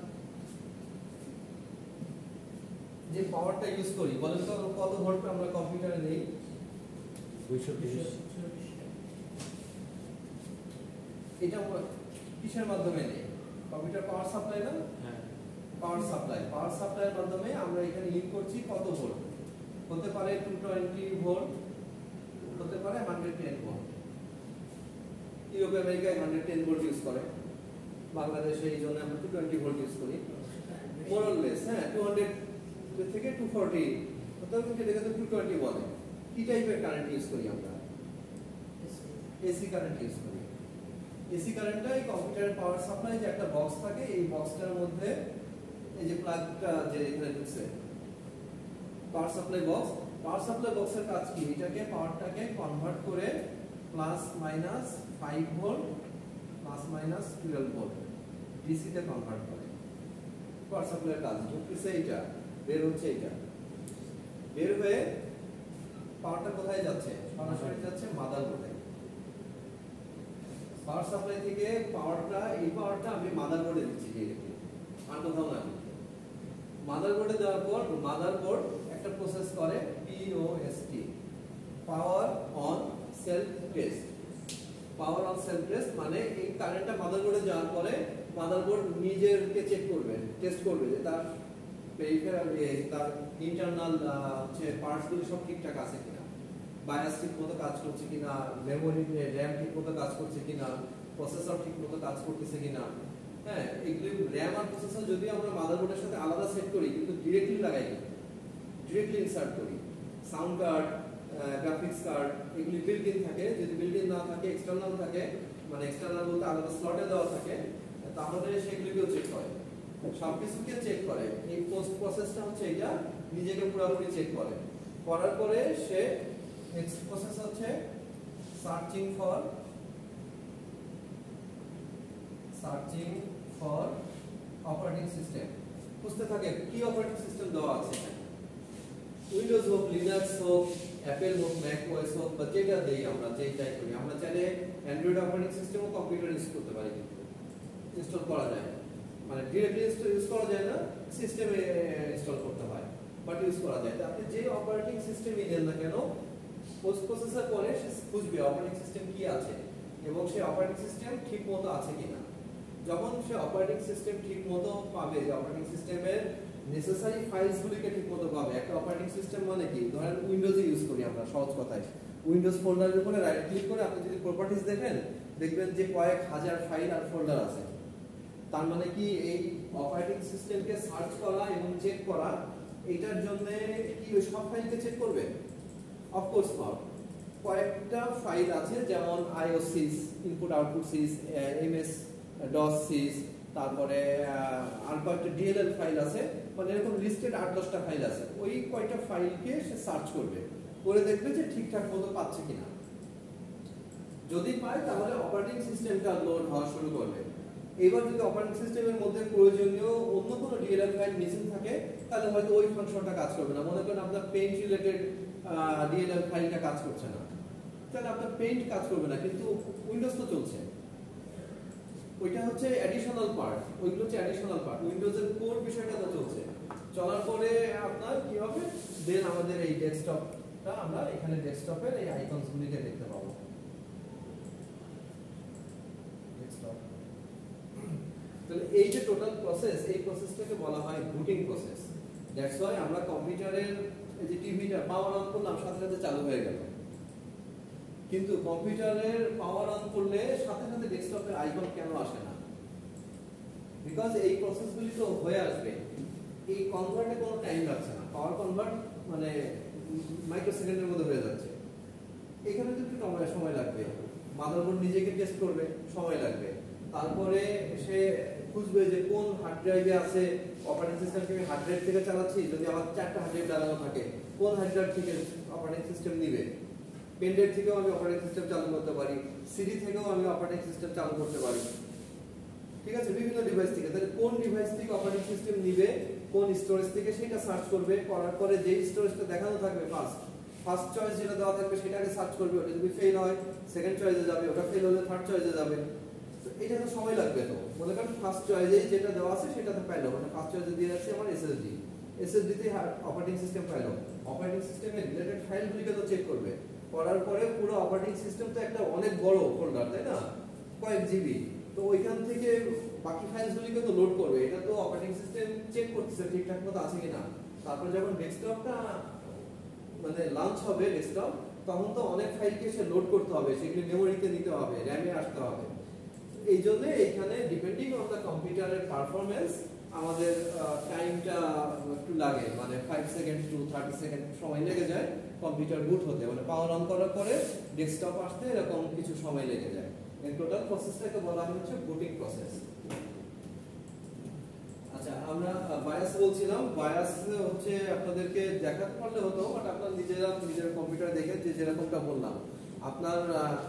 যে পাওয়ারটা ইউজ করি, বলেন তো কত ভোল্ট আমরা কম্পিউটারে নেই? দুইশো বিশ। এটা কিসের মাধ্যমে নেই? কম্পিউটার পাওয়ার সাপ্লাই না? হ্যাঁ, পাওয়ার সাপ্লাই, পাওয়ার সাপ্লাইয়ের মাধ্যমে আমরা এখানে ইন করছি কত ভোল্ট, হতে পারে দুশো বিশ ভোল্ট, হতে পারে একশো দশ ভোল্ট। ইউরোপ আমেরিকায় একশো দশ ভোল্ট ইউজ করে, বাংলাদেশে এই জন্য আমরা দুশো বিশ ভোল্ট ইউজ করি মোর অর লেস। হ্যাঁ, দুশো থেকে দুশো চল্লিশ, অর্থাৎ এটাকে তো দুশো বিশ বলে। কি টাইপের কারেন্ট ইউজ করি আমরা? এসি কারেন্ট ইউজ করি। এসি কারেন্টটা এই কম্পিউটারের পাওয়ার সাপ্লাই যে একটা বক্স থাকে, এই বক্সটার মধ্যে এই যে প্লাগটা যে এখানে ঢুকছে power supply box, power supply বক্সের কাজ কি, এটাকে পাওয়ারটাকে কনভার্ট করে plus minus five volt plus minus twelve volt DC তে কনভার্ট করে। পাওয়ার সাপ্লাইয়ের কাজ ঢুকছে এইটা, বের হচ্ছে এইটা, বের হয়ে পাওয়ারটা কোথায় যাচ্ছে? সরাসরি যাচ্ছে মাদারবোর্ডে। পাওয়ার সাপ্লাই থেকে পাওয়ারটা, এই পাওয়ারটা আমি মাদারবোর্ডে দিচ্ছি ডিরেক্টলি, আর কোথাও না। মাদারবোর্ডে দেওয়ার পর মাদারবোর্ড একটা প্রসেস করে POST, power on self test. Power on self test মানে এই কারেন্টটা মাদারবোর্ডে যাওয়ার পরে মাদারবোর্ড নিজেরকে চেক করবে, টেস্ট করবে যে তার পেরিফেরাল তার ইন্টারনাল হচ্ছে পার্টসগুলো সব ঠিকঠাক আছে কিনা, বায়াস ঠিক মতো কাজ করছে কিনা, মেমোরি র্যাম ঠিক মতো কাজ করছে কিনা, প্রসেসর ঠিক মতো কাজ করতেছে কিনা। হ্যাঁ, এগুলো র্যাম আর প্রসেসর যদি আমরা মাদারবোর্ডের সাথে আলাদা সেট করি কিন্তু ডিরেক্টলি লাগাই না, ডিরেক্টলি ইনসার্ট করি। সাউন্ড কার্ড, গ্রাফিক্স কার্ড এগুলি বিল্ট ইন থাকে, যদি বিল্ট ইন না থাকে এক্সটার্নাল থাকে, মানে এক্সটার্নাল বলতে আলাদা স্লটে দেওয়া থাকে, তাহলে সেগুলিকেও চেক করে, সবকিছুকে চেক করে। এই পোস্ট প্রসেসটা হচ্ছে এটা নিজেকে পুরোপুরি চেক করে, করার পরে সে নেক্সট প্রসেস হচ্ছে searching for searching for operating system, খুঁজতে থাকে কি অপারেটিং সিস্টেম দেওয়া আছে, উইন্ডোজ হোক, লিনাক্স হোক, অ্যাপেল হোক, ম্যাক ওএস হোক, বা যেটা দেই আমরা যেটাই করি। আমরা চাইলে অ্যান্ড্রয়েড অপারেটিং সিস্টেমও কম্পিউটার ইউজ করতে পারি, ইনস্টল করা যায়, মানে ডিরেক্টলি ইউজ করা যায় না, সিস্টেমে ইনস্টল করতে হয়, বাট ইউজ করা যায়। আপনি যে অপারেটিং সিস্টেমই দেন না কেন, পোস্ট প্রসেসর পরে সে খুঁজবে অপারেটিং সিস্টেম কি আছে এবং সেই অপারেটিং সিস্টেম ঠিক মতো আছে কিনা। যখন সে অপারেটিং সিস্টেম ঠিক মতো পাবে, যে অপারেটিং সিস্টেমের নেসেসারি ফাইলসগুলিকে ঠিক মতো পাবে। একটা অপারেটিং সিস্টেম মানে কি, ধরেন উইন্ডোজে ইউজ করি আমরা, সহজ কথায় উইন্ডোজ ফোল্ডারের উপরে রাইট ক্লিক করে আপনি যদি প্রপার্টিজ দেখেন, দেখবেন যে কয়েক হাজার ফাইল আর ফোল্ডার আছে। তার মানে কি এই অপারেটিং সিস্টেমকে সার্চ করা এবং চেক করা, এটার জন্য কি ওই সব ফাইলকে চেক করবে? Of course not. কয়েকটা ফাইল আছে, যেমন IO sys, input output sys, MS DOS sys, তারপরে আর কয়েকটা ডিএলএল ফাইল আছে, মানে এরকম লিস্টেড আট দশটা ফাইল আছে। ওই কয়েকটা ফাইলকে সে সার্চ করবে, করে দেখবে যে ঠিকঠাক মতো পাচ্ছে কিনা। যদি পায় তাহলে অপারেটিং সিস্টেমটা লোড হওয়া শুরু করবে। এবার যদি অপারেটিং সিস্টেমের মধ্যে প্রয়োজনীয় অন্য কোনো ডিএলএল ফাইল মিসিং থাকে, তাহলে হয়তো ওই ফাংশনটা কাজ করবে না। মনে করেন আপনার পেইন্ট রিলেটেড ডিএলএল ফাইলটা কাজ করছে না, তাহলে আপনার পেইন্ট কাজ করবে না, কিন্তু উইন্ডোজ তো চলছে। ওইটা হচ্ছে অ্যাডিশনাল পার্ট, ওইগুলো হচ্ছে অ্যাডিশনাল পার্ট। উইন্ডোজের কোর বিষয়টা তো চলছে, চলার পরে আপনার কি হবে, দেন আমাদের এই ডেস্কটপটা, আমরা এখানে ডেস্কটপের এই আইকনসগুলিকে দেখতে পাবো। ডেস্কটপ, তাহলে এই যে টোটাল প্রসেস, এই প্রসেসটাকে বলা হয় বুটিং প্রসেস। দ্যাটস ওয়াই আমরা কম্পিউটারের এই যে টিভিটা পাওয়ার অন করলাম, সাথে সাথে চালু হয়ে গেল, কিন্তু কম্পিউটারের পাওয়ার অন করলে সাথে সাথে ডেস্কটপের আইকন কেন আসে না? বিকজ এই প্রসেসগুলি তো হয়ে আসবে, এই কনভার্টে কোনো টাইম লাগছে না। পাওয়ার কনভার্ট মানে মাইক্রো সেকেন্ডের মধ্যে হয়ে যাচ্ছে। এখানে তো একটু সময় লাগবে, মাদারবোর্ড নিজেকে টেস্ট করবে, সময় লাগবে। তারপরে সে খুঁজবে যে কোন হার্ড ড্রাইভে আছে অপারেটিং সিস্টেমকে, আমি হার্ড ড্রাইভ থেকে চালাচ্ছি, যদি আমার চারটা হার্ড ড্রাইভ লাগানো থাকে, কোন হার্ড ড্রাইভ থেকে অপারেটিং সিস্টেম নিবে। পেন ড্রাইভ থেকেও আমি অপারেটিং সিস্টেম চালু করতে পারি, সিডি থেকেও আমি অপারেটিং সিস্টেম চালু করতে পারি, ঠিক আছে, বিভিন্ন ডিভাইস থেকে। তাহলে কোন ডিভাইস থেকে অপারেটিং সিস্টেম নিবে, কোন স্টোরেজ থেকে, সেটা সার্চ করবে। করার পরে যেই স্টোরেজটা দেখানো থাকবে ফার্স্ট ফার্স্ট চয়েস যেটা দেওয়া থাকবে সেটাকে সার্চ করবে। ওটা যদি ফেল হয় সেকেন্ড চয়েসে যাবে, ওটা ফেল হলে থার্ড চয়েসে যাবে। এটা তো সময় লাগবে। তো মনে করেন ফার্স্ট চয়েসে যেটা দেওয়া আছে সেটাতে পাইলো, মানে ফার্স্ট চয়েসে দিয়ে রাখছি আমার এসএসডি, এসএসডিতে অপারেটিং সিস্টেম পাইলো। অপারেটিং সিস্টেমের রিলেটেড ফাইলগুলিকে তো চেক করবে। করার পরে পুরো অপারেটিং সিস্টেম তো একটা অনেক বড় ফোল্ডার, তাই না, কয়েক জিবি, তো ওইখান থেকে বাকি ফাইলগুলিকে তো লোড করবে। এটা তো অপারেটিং সিস্টেম চেক করতেছে ঠিকঠাক মতো আছে কিনা। তারপর যখন ডেস্কটপটা মানে লঞ্চ হবে ডেস্কটপ, তখন তো অনেক ফাইলকে সে লোড করতে হবে, সেগুলি মেমোরিতে নিতে হবে, র্যামে আসতে হবে। এই জন্য এখানে ডিপেন্ডিং অন দ্য কম্পিউটারের পারফরমেন্স আমাদের টাইমটা একটু লাগে, মানে five second to thirty second সময় লেগে যায় কম্পিউটার বুট হতে, মানে পাওয়ার অন করার পরে ডেস্কটপ আসতে এরকম কিছু সময় লেগে যায়। এই টোটাল প্রসেসটাকে বলা হচ্ছে বুটিং প্রসেস। আচ্ছা, আমরা বায়াস বলছিলাম। বায়াস হচ্ছে আপনাদেরকে দেখাতে পারলে হতো, বাট আপনার নিজেরা নিজের কম্পিউটার দেখে যে যেরকমটা বললাম, আপনার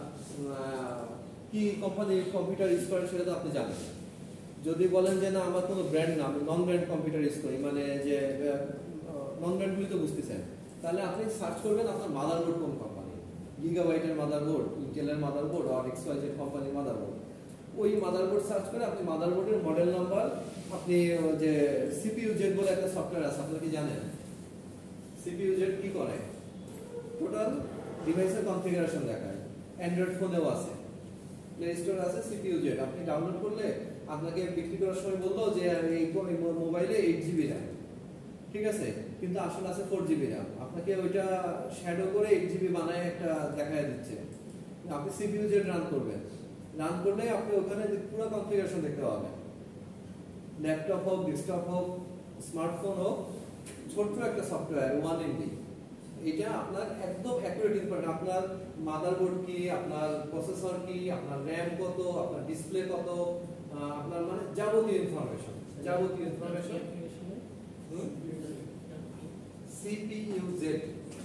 কি কোম্পানির কম্পিউটার ইউজ করেন সেটা তো আপনি জানেন। যদি বলেন যে না আমার কোনো ব্র্যান্ড না, আমি নন ব্র্যান্ড কম্পিউটার ইউজ করি, মানে যে নন ব্র্যান্ডগুলি তো বুঝতেছেন, তাহলে আপনি সার্চ করবেন আপনার মাদারবোর্ড কোন কোম্পানি, গিগাবাইটের মাদারবোর্ড, ইন্টেলের মাদারবোর্ড, আর এক্সওয়াইজেড কোম্পানির মাদারবোর্ড। ওই মাদারবোর্ড সার্চ করে আপনি মাদারবোর্ডের মডেল নাম্বার, আপনি যে সিপিইউ জেড বলে একটা সফটওয়্যার আছে, আপনি কি জানেন সিপিইউ জেড কি করে? টোটাল ডিভাইসের কনফিগারেশন দেখায়। অ্যান্ড্রয়েড ফোনেও আছে, প্লে স্টোর আছে সিপিইউ জেড। আপনি ডাউনলোড করলে আপনাকে বিক্রি করার সময় বললো যে এই মোবাইলে এইট জিবি র্যাম, ঠিক আছে, কিন্তু আসলে আছে ফোর জিবি র্যাম। আপনাকে ওইটা শ্যাডো করে এইট জিবি বানায় একটা দেখায় দিচ্ছে। আপনি সিপিইউ জেড রান করবেন, রান করলে আপনি ওখানে পুরো কনফিগারেশন দেখতে পাবেন। ল্যাপটপ হোক, ডেস্কটপ হোক, স্মার্টফোন হোক, ছোট্ট একটা সফটওয়্যার ওয়ান এমবি, এটা আপনার একদম অ্যাকুরেট ইনফরমেশন, আপনার মাদারবোর্ড কি, আপনার প্রসেসর কি, আপনার র্যাম কত, আপনার ডিসপ্লে কত, আপনার মানে যাবতীয় ইনফরমেশন, যাবতীয় ইনফরমেশন। সিপিইউ জেড,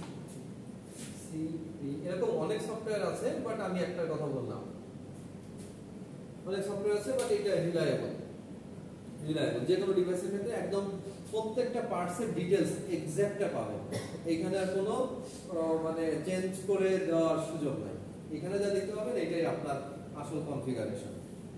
সিপি, এরকম অনেক সফটওয়্যার আছে, বাট আমি একটা কথা বললাম, অনেক সফটওয়্যার আছে, বাট এটা রিলায়েবল, রিলায়েবল যে কোনো ডিভাইসের ক্ষেত্রে একদম প্রত্যেকটা পার্টসের ডিটেইলস এক্সাক্টটা পাবেন। এখানে আর কোনো মানে চেঞ্জ করে দেওয়ার সুযোগ নাই। এখানে যা দেখতে পাবেন এটাই আপনার আসল কনফিগারেশন।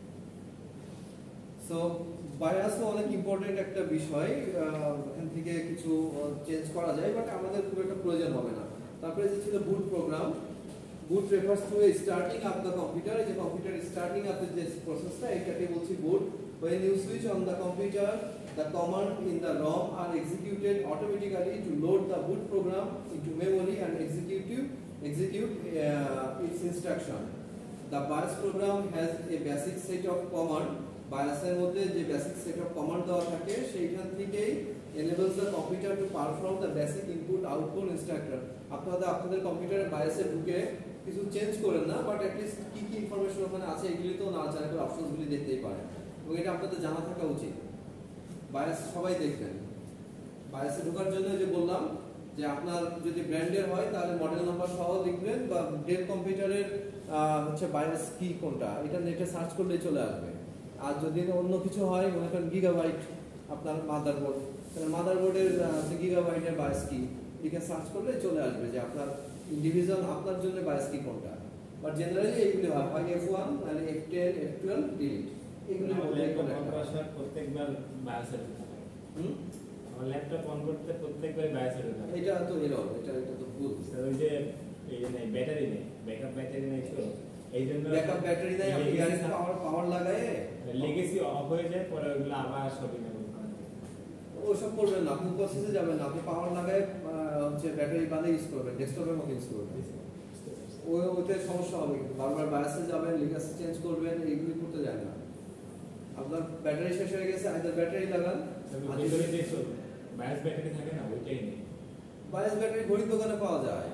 সো বায়াসও অনেক ইম্পর্টেন্ট একটা বিষয়, এখান থেকে কিছু চেঞ্জ করা যায়, বাট আমাদের খুব একটা প্রয়োজন হবে না। তারপরে যে ছিল boot program, boot refers to starting up the computer, এই যে কম্পিউটার স্টার্টিং আপ এর যে প্রসেসটা, এটাকে বলছি বুট। When you switch on the computer, the command in the ROM are executed automatically to load the boot program into memory and execute execute uh, its instruction. The BIOS program has a basic set of command. BIOS এর মধ্যে যে basic set of command দেওয়া থাকে সেইখান থেকেই enables the computer to perform the basic input output instruction. আপনারা আপনাদের কম্পিউটারে BIOS এ ঢুকে কিছু চেঞ্জ করেন না, বাট at least কি কি ইনফরমেশন ওখানে আছে এগুলি তো নাড়াচাড়া করে অপশনসগুলি দেখতেই পারেন, এবং এটা আপনাদের জানা থাকা উচিত। বায়াস সবাই দেখবেন। বায়াসে ঢোকার জন্য যে বললাম যে আপনার যদি ব্র্যান্ডের হয় তাহলে মডেল নাম্বার সহ লিখবেন, বা ডেল কম্পিউটারের হচ্ছে বায়াস কি কোনটা এটা নেটে সার্চ করলেই চলে আসবে। আর যদি অন্য কিছু হয়, মনে করেন গিগাবাইট আপনার মাদারবোর্ড, তাহলে মাদারবোর্ডের গিগাবাইটের বায়াস কি এখানে সার্চ করলে চলে আসবে যে আপনার ইন্ডিভিজুয়াল আপনার জন্য বায়াস কি কোনটা। বাট জেনারেলি এইগুলি হয় হয় এফ ওয়ান, নাহলে F ten, F twelve, delete, এগুলোর মধ্যে কোন একটা প্রত্যেকবার বায়াসের থাকে। হুম, আমার ল্যাপটপ অন করতে প্রত্যেকবার বায়াসের থাকে। এটা তো এরর, এটা এটা তো ভুল। ওই যে এই যে নাই ব্যাটারি নেই, ব্যাকআপ ব্যাটারি নেই, তো এইজন্য ব্যাকআপ ব্যাটারি নাই, আপনি গাড়ি পাওয়ার পাওয়ার লাগায়ে লেগেসি অফ হয়ে যায়, পরে ওগুলো আবার সব ইনেবল করা যায়। ওসব করবেন না, আপনি প্রসেসে যাবেন না, আপনি পাওয়ার লাগায়ে হচ্ছে ব্যাটারি বাদে ইউজ করবেন, ডেস্কটপের মতো ইউজ করবেন। ওই ওতে সমস্যা হবে, কিন্তু বারবার বায়াসে যাবেন, লেগাসি চেঞ্জ করবেন, এইগুলি করতে যায় না। আপনার ব্যাটারি শেষ হয়ে গেছে, আইদার ব্যাটারি লাগান, ভিতরে যে বায়াস ব্যাটারি থাকে না ওইটাই নেই। বায়াস ব্যাটারি ঘড়ির দোকানে পাওয়া যায়।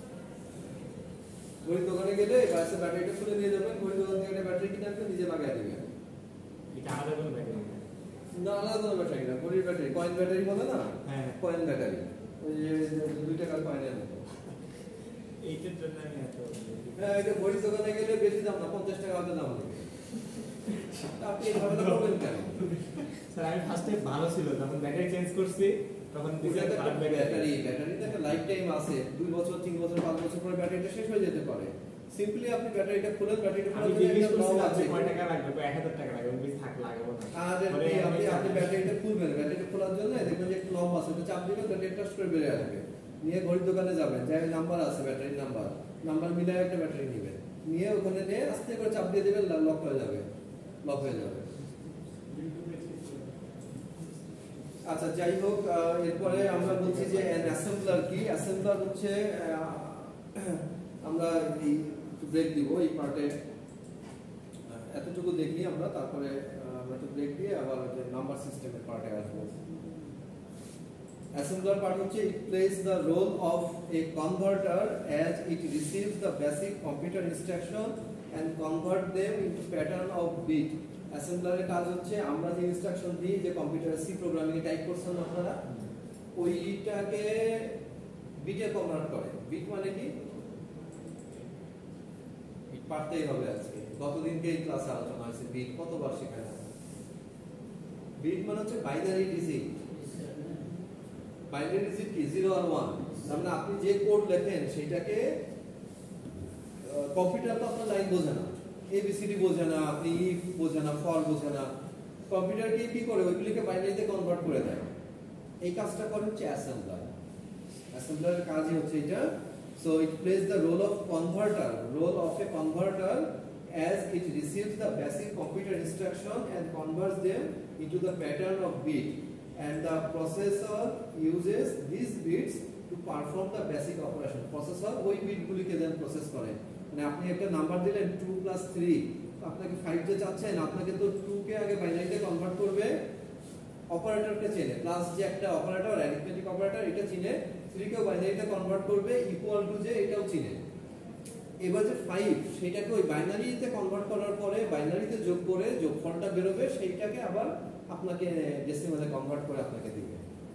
ঘড়ির দোকানে গেলে বায়াসের ব্যাটারিটা খুলে নিয়ে যাবেন, ঘড়ির দোকান থেকে ব্যাটারি কিনে আনবেন, নিজে লাগাই দিবেন। এটা আলাদা কোনো ব্যাটারি না, না আলাদা কোনো ব্যাটারি না, ঘড়ির ব্যাটারি, কয়েন ব্যাটারি বলে না, হ্যাঁ কয়েন ব্যাটারি, ওই যে দুই টাকার কয়েনের মতো। এইটার জন্য আমি এত হ্যাঁ, এটা ঘড়ির দোকানে গেলে বেশি দাম না, পঞ্চাশ টাকা হয়তো দাম নেবে। আপনি এইভাবে করবেন কেন? স্যার আমি ফার্স্টে ভালো ছিল, তখন ব্যাটারি চেঞ্জ করছি, তখন ব্যাটারি ব্যাটারিতে একটা লাইফ টাইম আছে, দুই বছর, তিন বছর, পাঁচ বছর পরে ব্যাটারিটা শেষ হয়ে যেতে পারে। সিম্পলি আপনি ব্যাটারিটা খুলেন, ব্যাটারিটা আমি খুলে জিজ্ঞেস একটা লক করছিলাম আছে, যে কয় টাকা লাগবে, এক হাজার টাকা লাগবে, আমি থাক লাগাবো না। আর আপনি আপনি আপনি ব্যাটারিটা খুলবেন, ব্যাটারিটা খোলার জন্য দেখবেন যে একটা লক আছে, ওটা চাপ দিবেন, ব্যাটারিটা টাচ করে বেরিয়ে আসবে। নিয়ে ঘড়ির দোকানে যাবেন, যাই নাম্বার আছে ব্যাটারির নাম্বার, নাম্বার মিলায় একটা ব্যাটারি নেবেন, নিয়ে ওখানে নিয়ে আস্তে করে চাপ দিয়ে দিবেন, লক হয়ে যাবে, লক হয়ে যাবে। আচ্ছা, যাই হোক, এরপরে আমরা বলছি যে অ্যাসেম্বলার কি। অ্যাসেম্বলার হচ্ছে আমরা এই ব্রেক দিব এই পার্টে, এতটুকু দেখি আমরা, তারপরে আমরা একটু ব্রেক দিয়ে আবার নাম্বার সিস্টেমের পার্টে আসবো। Assembler part হচ্ছে it plays the role of a converter as it receives the basic computer instruction and convert them into pattern of bit. Assembler এর কাজ হচ্ছে আমরা যে ইনস্ট্রাকশন দিই, যে কম্পিউটারে সি প্রোগ্রামিং এ টাইপ করছেন আপনারা, ওইটাকে বিটে কনভার্ট করে। বিট মানে কি পারতেই হবে আজকে, গতদিনকে এই ক্লাসে আলোচনা হয়েছে বিট, কতবার শেখানো। বিট মানে হচ্ছে বাইনারি ডিজিট। বাইনারি ডিজিট কি জিরো আর ওয়ান, তার মানে আপনি যে কোড লেখেন সেটাকে কম্পিউটার তো আপনার লাইন বোঝে না, এবিসিডি বোঝে না, আপনি ইফ বোঝে না, ফর বোঝে না, কম্পিউটার কি কি করে ওইগুলিকে বাইনারিতে কনভার্ট করে দেয়। এই কাজটা করে হচ্ছে অ্যাসেম্বলার। অ্যাসেম্বলারের কাজই হচ্ছে এটা। So it plays the role of converter, role of a converter as it receives the basic computer instruction and converts them into the pattern of bit. and the processor uses these bits to perform the basic operation. Processor ওই বিটগুলিকে দেন process করে। মানে আপনি একটা number দিলেন two plus three, আপনাকে five যে চাচ্ছেন, আপনাকে তো two কে আগে বাইনারিতে কনভার্ট করবে, অপারেটরকে চেনে, প্লাস যে একটা অপারেটর অ্যারিথমেটিক অপারেটর এটা চিনে, three কেও বাইনারিতে কনভার্ট করবে, ইকুয়াল টু যে এটাও চিনে। এবার যে five সেটাকে ওই বাইনারিতে কনভার্ট করার পরে বাইনারিতে যোগ করে যোগফলটা বের হবে, সেইটাকে আবার আপনাকে ডেসিমালে কনভার্ট করে আপনাকে দিবে।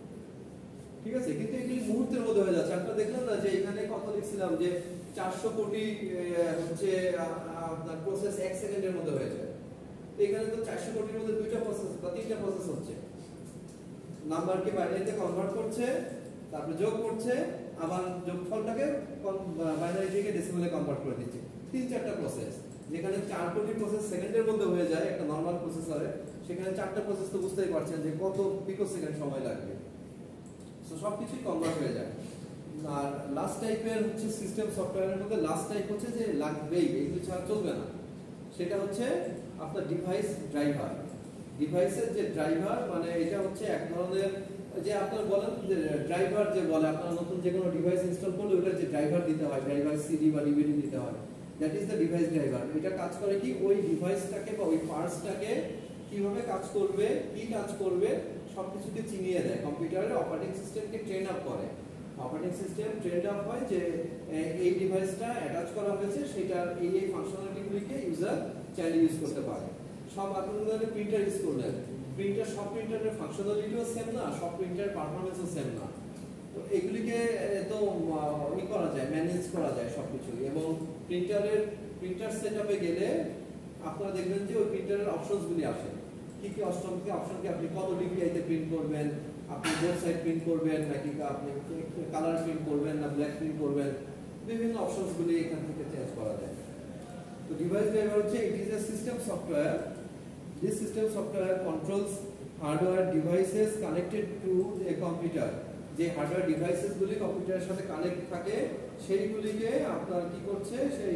ঠিক আছে, কিন্তু এগুলি মুহূর্তের মধ্যে হয়ে যাচ্ছে। আপনারা দেখলেন না যে এখানে কত লিখছিলাম যে চারশো কোটি হচ্ছে আপনার প্রসেস এক সেকেন্ডের মধ্যে হয়ে যায়। তো এখানে তো চারশো কোটির মধ্যে দুইটা প্রসেস বা তিনটা প্রসেস হচ্ছে, নাম্বারকে বাইনারিতে কনভার্ট করছে, তারপরে যোগ করছে, আবার যোগফলটাকে বাইনারি থেকে ডেসিমালে কনভার্ট করে দিচ্ছে। তিন চারটা প্রসেস, যেখানে চার কোটি প্রসেস সেকেন্ডের মধ্যে হয়ে যায় একটা নরমাল প্রসেসরে, সেখানে চারটা প্রসেস তো বুঝতেই পারছেন যে কত পিকো সেকেন্ড সময় লাগবে। সো সবকিছুই কনভার্ট হয়ে যায়। আর লাস্ট টাইপের হচ্ছে সিস্টেম সফটওয়্যারের মধ্যে লাস্ট টাইপ হচ্ছে যে লাগবেই, এগুলো ছাড়া চলবে না, সেটা হচ্ছে আপনার ডিভাইস ড্রাইভার। ডিভাইসের যে ড্রাইভার মানে এটা হচ্ছে এক ধরনের যে আপনার বলেন যে ড্রাইভার যে বলে আপনার নতুন যে কোনো ডিভাইস ইনস্টল করলে ওটা যে ড্রাইভার দিতে হয়, ড্রাইভার সিডি বা ডিভিডি দিতে হয়, that is the device driver. এটা কাজ করে কি ওই ডিভাইসটাকে বা ওই পার্টসটাকে কিভাবে কাজ করবে, কি কাজ করবে সবকিছুকে চিনিয়ে দেয়। কম্পিউটারের অপারেটিং সিস্টেমকে ট্রেন আপ করে। অপারেটিং সিস্টেম ট্রেন আপ হয় যে এই ডিভাইসটা অ্যাটাচ করা হয়েছে, সেটার এই এই ফাংশনালিটিগুলিকে ইউজার চাইলে ইউজ করতে পারে। সব আপনারা প্রিন্টার ইউজ করলেন, প্রিন্টার সব প্রিন্টারের ফাংশনালিটিও সেম না, সব প্রিন্টারের পারফরম্যান্সও সেম না। তো এগুলিকে তো ই করা যায়, ম্যানেজ করা যায় সবকিছু। এবং প্রিন্টারের প্রিন্টার সেটআপে গেলে আপনারা দেখবেন যে ওই প্রিন্টারের অপশনসগুলি আসে, কি কি অপশন কি অপশনকে আপনি কত ডিপিআইতে প্রিন্ট করবেন, আপনি বোথ সাইড প্রিন্ট করবেন নাকি আপনি কালার প্রিন্ট করবেন না ব্ল্যাক প্রিন্ট করবেন, বিভিন্ন অপশনসগুলি এখান থেকে চেঞ্জ করা যায়। তো ডিভাইস ড্রাইভার হচ্ছে it is a system software. This system software controls hardware devices connected to a computer. যে হার্ডওয়্যার ডিভাইসেস গুলি কম্পিউটারের সাথে কানেক্ট থাকে সেইগুলিকে আপনার কি করছে, সেই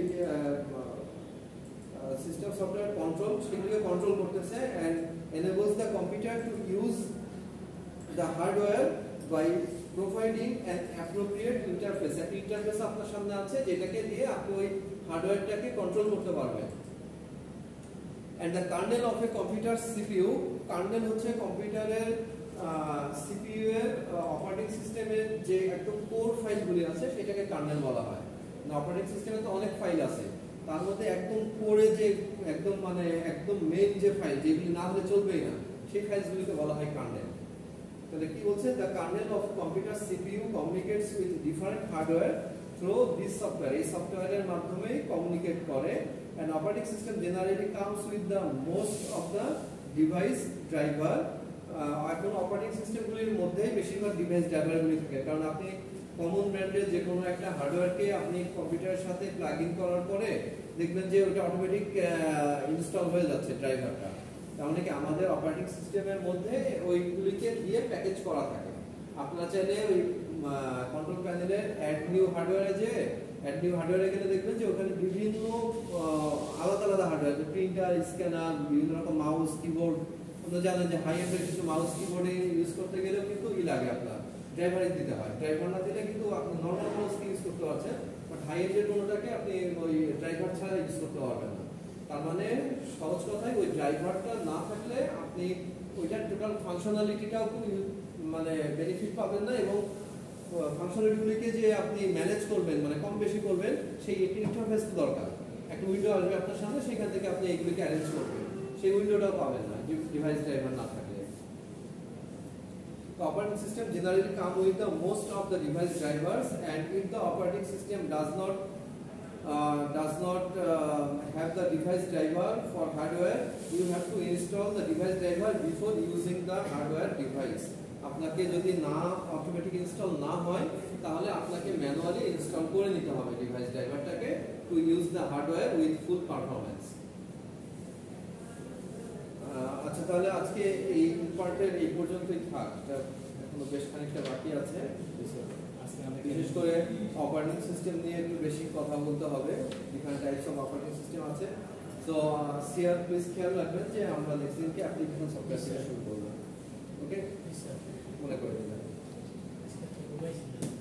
সিস্টেম সফটওয়্যার কন্ট্রোল সেগুলিকে কন্ট্রোল করতেছে and enables the computer to use the hardware by providing an appropriate interface. একটা ইন্টারফেস আপনার সামনে আছে যেটাকে দিয়ে আপনি ওই হার্ডওয়্যারটাকে কন্ট্রোল করতে পারবেন। And the kernel of a computer C P U, kernel হচ্ছে কম্পিউটারের সি পি ইউ এর অপারেটিং সিস্টেমের যে একদম কোর ফাইলগুলি আছে সেটাকে kernel বলা হয়। না অপারেটিং সিস্টেমে তো অনেক ফাইল আছে, তার মধ্যে একদম কোরে যে একদম মানে একদম মেইন যে ফাইল যেগুলি না হলে চলবেই না, সেই ফাইলগুলিকে বলা হয় kernel। তাহলে কি বলছে, the kernel of computer C P U communicates with different hardware through this software. এই সফটওয়্যারের মাধ্যমে কমিউনিকেট করে। An operating system generally comes with the most of the device driver. এখন অপারেটিং সিস্টেমগুলির মধ্যে বেশিরভাগ ডিভাইস ড্রাইভারগুলি থাকে, কারণ আপনি কমন ব্র্যান্ডের যে কোনো একটা হার্ডওয়্যারকে আপনি কম্পিউটারের সাথে প্লাগ ইন করার পরে দেখবেন যে ওটা অটোমেটিক ইনস্টল হয়ে যাচ্ছে ড্রাইভারটা। তার মানে কি আমাদের অপারেটিং সিস্টেমের মধ্যে ওইগুলিকে দিয়ে প্যাকেজ করা থাকে। আপনারা চাইলে ওই কন্ট্রোল প্যানেলের অ্যাড নিউ হার্ডওয়্যারে যে অ্যাড নিউ হার্ডওয়্যারে গেলে দেখবেন যে ওখানে বিভিন্ন আলাদা আলাদা হার্ডওয়্যার, প্রিন্টার, স্ক্যানার, বিভিন্ন রকম মাউস, কিবোর্ড। আপনারা জানেন যে হাই এন্ডের কিছু মাউস কিবোর্ডে ইউজ করতে গেলেও কিন্তু ই লাগে, আপনার ড্রাইভারই দিতে হয়। ড্রাইভার না দিলে কিন্তু আপনি নর্মাল মাউসকে ইউজ করতে পারছেন, বাট হাই এন্ডের কোনোটাকে আপনি ওই ড্রাইভার ছাড়া ইউজ করতে পারবেন না। তার মানে সহজ কথায় ওই ড্রাইভারটা না থাকলে আপনি ওইটার টোটাল ফাংশনালিটিটাও মানে বেনিফিট পাবেন না, এবং ফাংশনালিটিগুলিকে যে আপনি ম্যানেজ করবেন মানে কম বেশি করবেন সেই ইন্টারফেস দরকার। একটা উইন্ডো আসবে আপনার সামনে, সেখান থেকে আপনি এগুলিকে অ্যারেঞ্জ করবেন, সেই উইন্ডোটাও পাবেন না ডিভাইস ড্রাইভার না থাকলে। The operating system generally come with the most of the device drivers, and if the operating system does not uh, does not uh, have the device driver for hardware, you have to install the device driver before using the hardware device. আপনাকে যদি না automatic install না হয় তাহলে আপনাকে manually install করে নিতে হবে ডিভাইস ড্রাইভারটাকে to use the hardware with full performance. আচ্ছা, তাহলে আজকে এই পার্টের এই পর্যন্তই থাক, এখনো বেশ খানিকটা বাকি আছে। বিশেষ করে অপারেটিং সিস্টেম নিয়ে একটু বেশি কথা বলতে হবে, different types of operating system আছে। তো সিআর প্লিজ খেয়াল রাখবেন যে আমরা নেক্সট দিনকে অ্যাপ্লিকেশন সফটওয়্যার থেকে শুরু করব। ওকে মনে করে দিবেন।